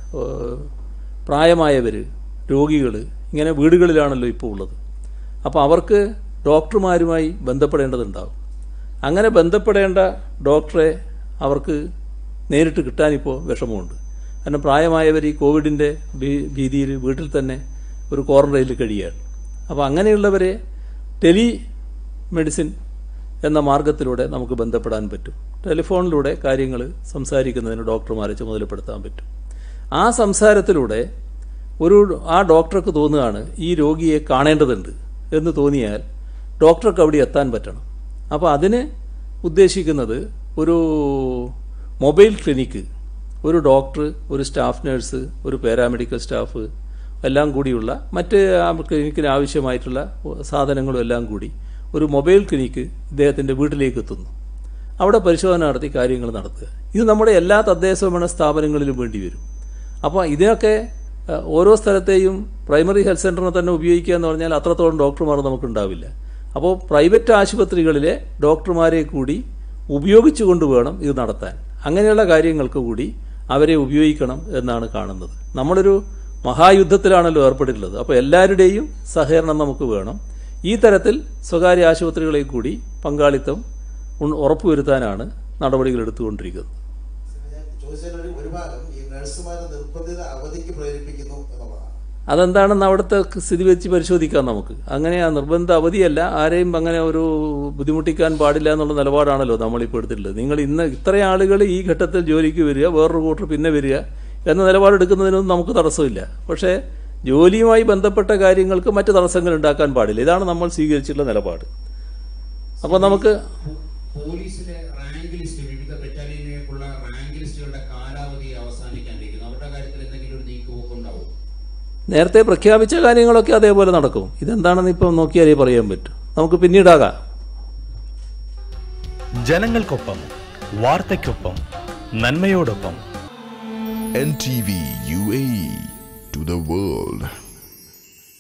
പ്രായമായവർ, രോഗികൾ ഇങ്ങനെ വീടുകളിലാണല്ലോ ഇപ്പോൾ ഉള്ളത്. അപ്പോൾ അവർക്ക് ഡോക്ടർമാരുമായി ബന്ധപ്പെടേണ്ടതുണ്ടാവും. അങ്ങനെ ബന്ധപ്പെടേണ്ട ഡോക്ടറെ അവർക്ക് നേരിട്ട് കിട്ടാനിപ്പോൾ വിഷമമുണ്ട്. കാരണം പ്രായമായവർ ഈ കോവിഡിൻ്റെ ഭീതിയിൽ വീട്ടിൽ തന്നെ ഒരു ക്വാറന്റൈനിൽ കഴിയുകയാണ്. അപ്പോൾ അങ്ങനെയുള്ളവരെ ടെലി മെഡിസിൻ എന്ന മാർഗത്തിലൂടെ നമുക്ക് ബന്ധപ്പെടാൻ പറ്റും. ടെലിഫോണിലൂടെ കാര്യങ്ങൾ സംസാരിക്കുന്നതിന് ഡോക്ടർമാരെ ചുമതലപ്പെടുത്താൻ പറ്റും. ആ സംസാരത്തിലൂടെ ആ ഡോക്ടർക്ക് തോന്നുകയാണ് ഈ രോഗിയെ കാണേണ്ടതുണ്ട് എന്ന് തോന്നിയാൽ ഡോക്ടർക്ക് അവിടെ എത്താൻ പറ്റണം. അപ്പോൾ അതിന് ഉദ്ദേശിക്കുന്നത് ഒരു മൊബൈൽ ക്ലിനിക്ക്, ഒരു ഡോക്ടർ, ഒരു സ്റ്റാഫ് നഴ്സ്, ഒരു പാരാമെഡിക്കൽ സ്റ്റാഫ് എല്ലാം കൂടിയുള്ള മറ്റ് ക്ലിനിക്കിന് ആവശ്യമായിട്ടുള്ള സാധനങ്ങളും എല്ലാം കൂടി ഒരു മൊബൈൽ ക്ലിനിക്ക് ഇദ്ദേഹത്തിൻ്റെ വീട്ടിലേക്ക് എത്തുന്നു. അവിടെ പരിശോധന നടത്തി കാര്യങ്ങൾ നടത്തുക. ഇത് നമ്മുടെ എല്ലാ തദ്ദേശഭരണ സ്ഥാപനങ്ങളിലും വേണ്ടി വരും. അപ്പോൾ ഇതിനൊക്കെ ഓരോ സ്ഥലത്തെയും പ്രൈമറി ഹെൽത്ത് സെൻ്ററിനെ തന്നെ ഉപയോഗിക്കുക എന്ന് പറഞ്ഞാൽ അത്രത്തോളം ഡോക്ടർമാർ നമുക്കുണ്ടാവില്ല. അപ്പോൾ പ്രൈവറ്റ് ആശുപത്രികളിലെ ഡോക്ടർമാരെ കൂടി ഉപയോഗിച്ചുകൊണ്ട് വേണം ഇത് നടത്താൻ. അങ്ങനെയുള്ള കാര്യങ്ങൾക്ക് കൂടി അവരെ ഉപയോഗിക്കണം എന്നാണ് കാണുന്നത്. നമ്മളൊരു മഹായുദ്ധത്തിലാണല്ലോ ഏർപ്പെട്ടിട്ടുള്ളത്. അപ്പോൾ എല്ലാവരുടെയും സഹകരണം നമുക്ക് വേണം. ഈ തരത്തിൽ സ്വകാര്യ ആശുപത്രികളെ കൂടി പങ്കാളിത്തം ഉറപ്പുവരുത്താനാണ് നടപടികൾ എടുത്തുകൊണ്ടിരിക്കുന്നത്. അതെന്താണെന്ന് അവിടുത്തെ സ്ഥിതി വെച്ച് പരിശോധിക്കാം നമുക്ക്. അങ്ങനെ ആ നിർബന്ധ അവധിയല്ല, ആരെയും അങ്ങനെ ഒരു ബുദ്ധിമുട്ടിക്കാൻ പാടില്ല എന്നുള്ള നിലപാടാണല്ലോ നമ്മളിപ്പോൾ എടുത്തിട്ടുള്ളത്. നിങ്ങൾ ഇത്ര ആളുകൾ ഈ ഘട്ടത്തിൽ ജോലിക്ക് വരിക, വേറൊരു കൂട്ടർ പിന്നെ വരിക എന്ന നിലപാടെടുക്കുന്നതിനൊന്നും നമുക്ക് തടസ്സമില്ല. പക്ഷേ ജോലിയുമായി ബന്ധപ്പെട്ട കാര്യങ്ങൾക്ക് മറ്റ് തടസ്സങ്ങൾ ഉണ്ടാക്കാൻ പാടില്ല. ഇതാണ് നമ്മൾ സ്വീകരിച്ചിട്ടുള്ള നിലപാട്. അപ്പോൾ നമുക്ക് പോലീസിലെ റാങ്ക് ലിസ്റ്റ്, വിവിധ ബറ്റാലിയനുകൾക്കുള്ള റാങ്ക് ലിസ്റ്റുകളുടെ കാലാവധി അവസാനിക്കാനിരിക്കുന്നു. അവരുടെ കാര്യത്തിൽ എന്തെങ്കിലും ഒരു നീക്കുപോക്ക് ഉണ്ടാവും? നേരത്തെ പ്രഖ്യാപിച്ച കാര്യങ്ങളൊക്കെ അതേപോലെ നടക്കും. ഇതെന്താണെന്ന് ഇപ്പം നോക്കിയാലേ പറയാൻ പറ്റും. നമുക്ക് പിന്നീടാകാം. ജനങ്ങൾക്കൊപ്പം, വാർത്തയ്ക്കൊപ്പം, നന്മയോടൊപ്പം. NTV UAE to the world.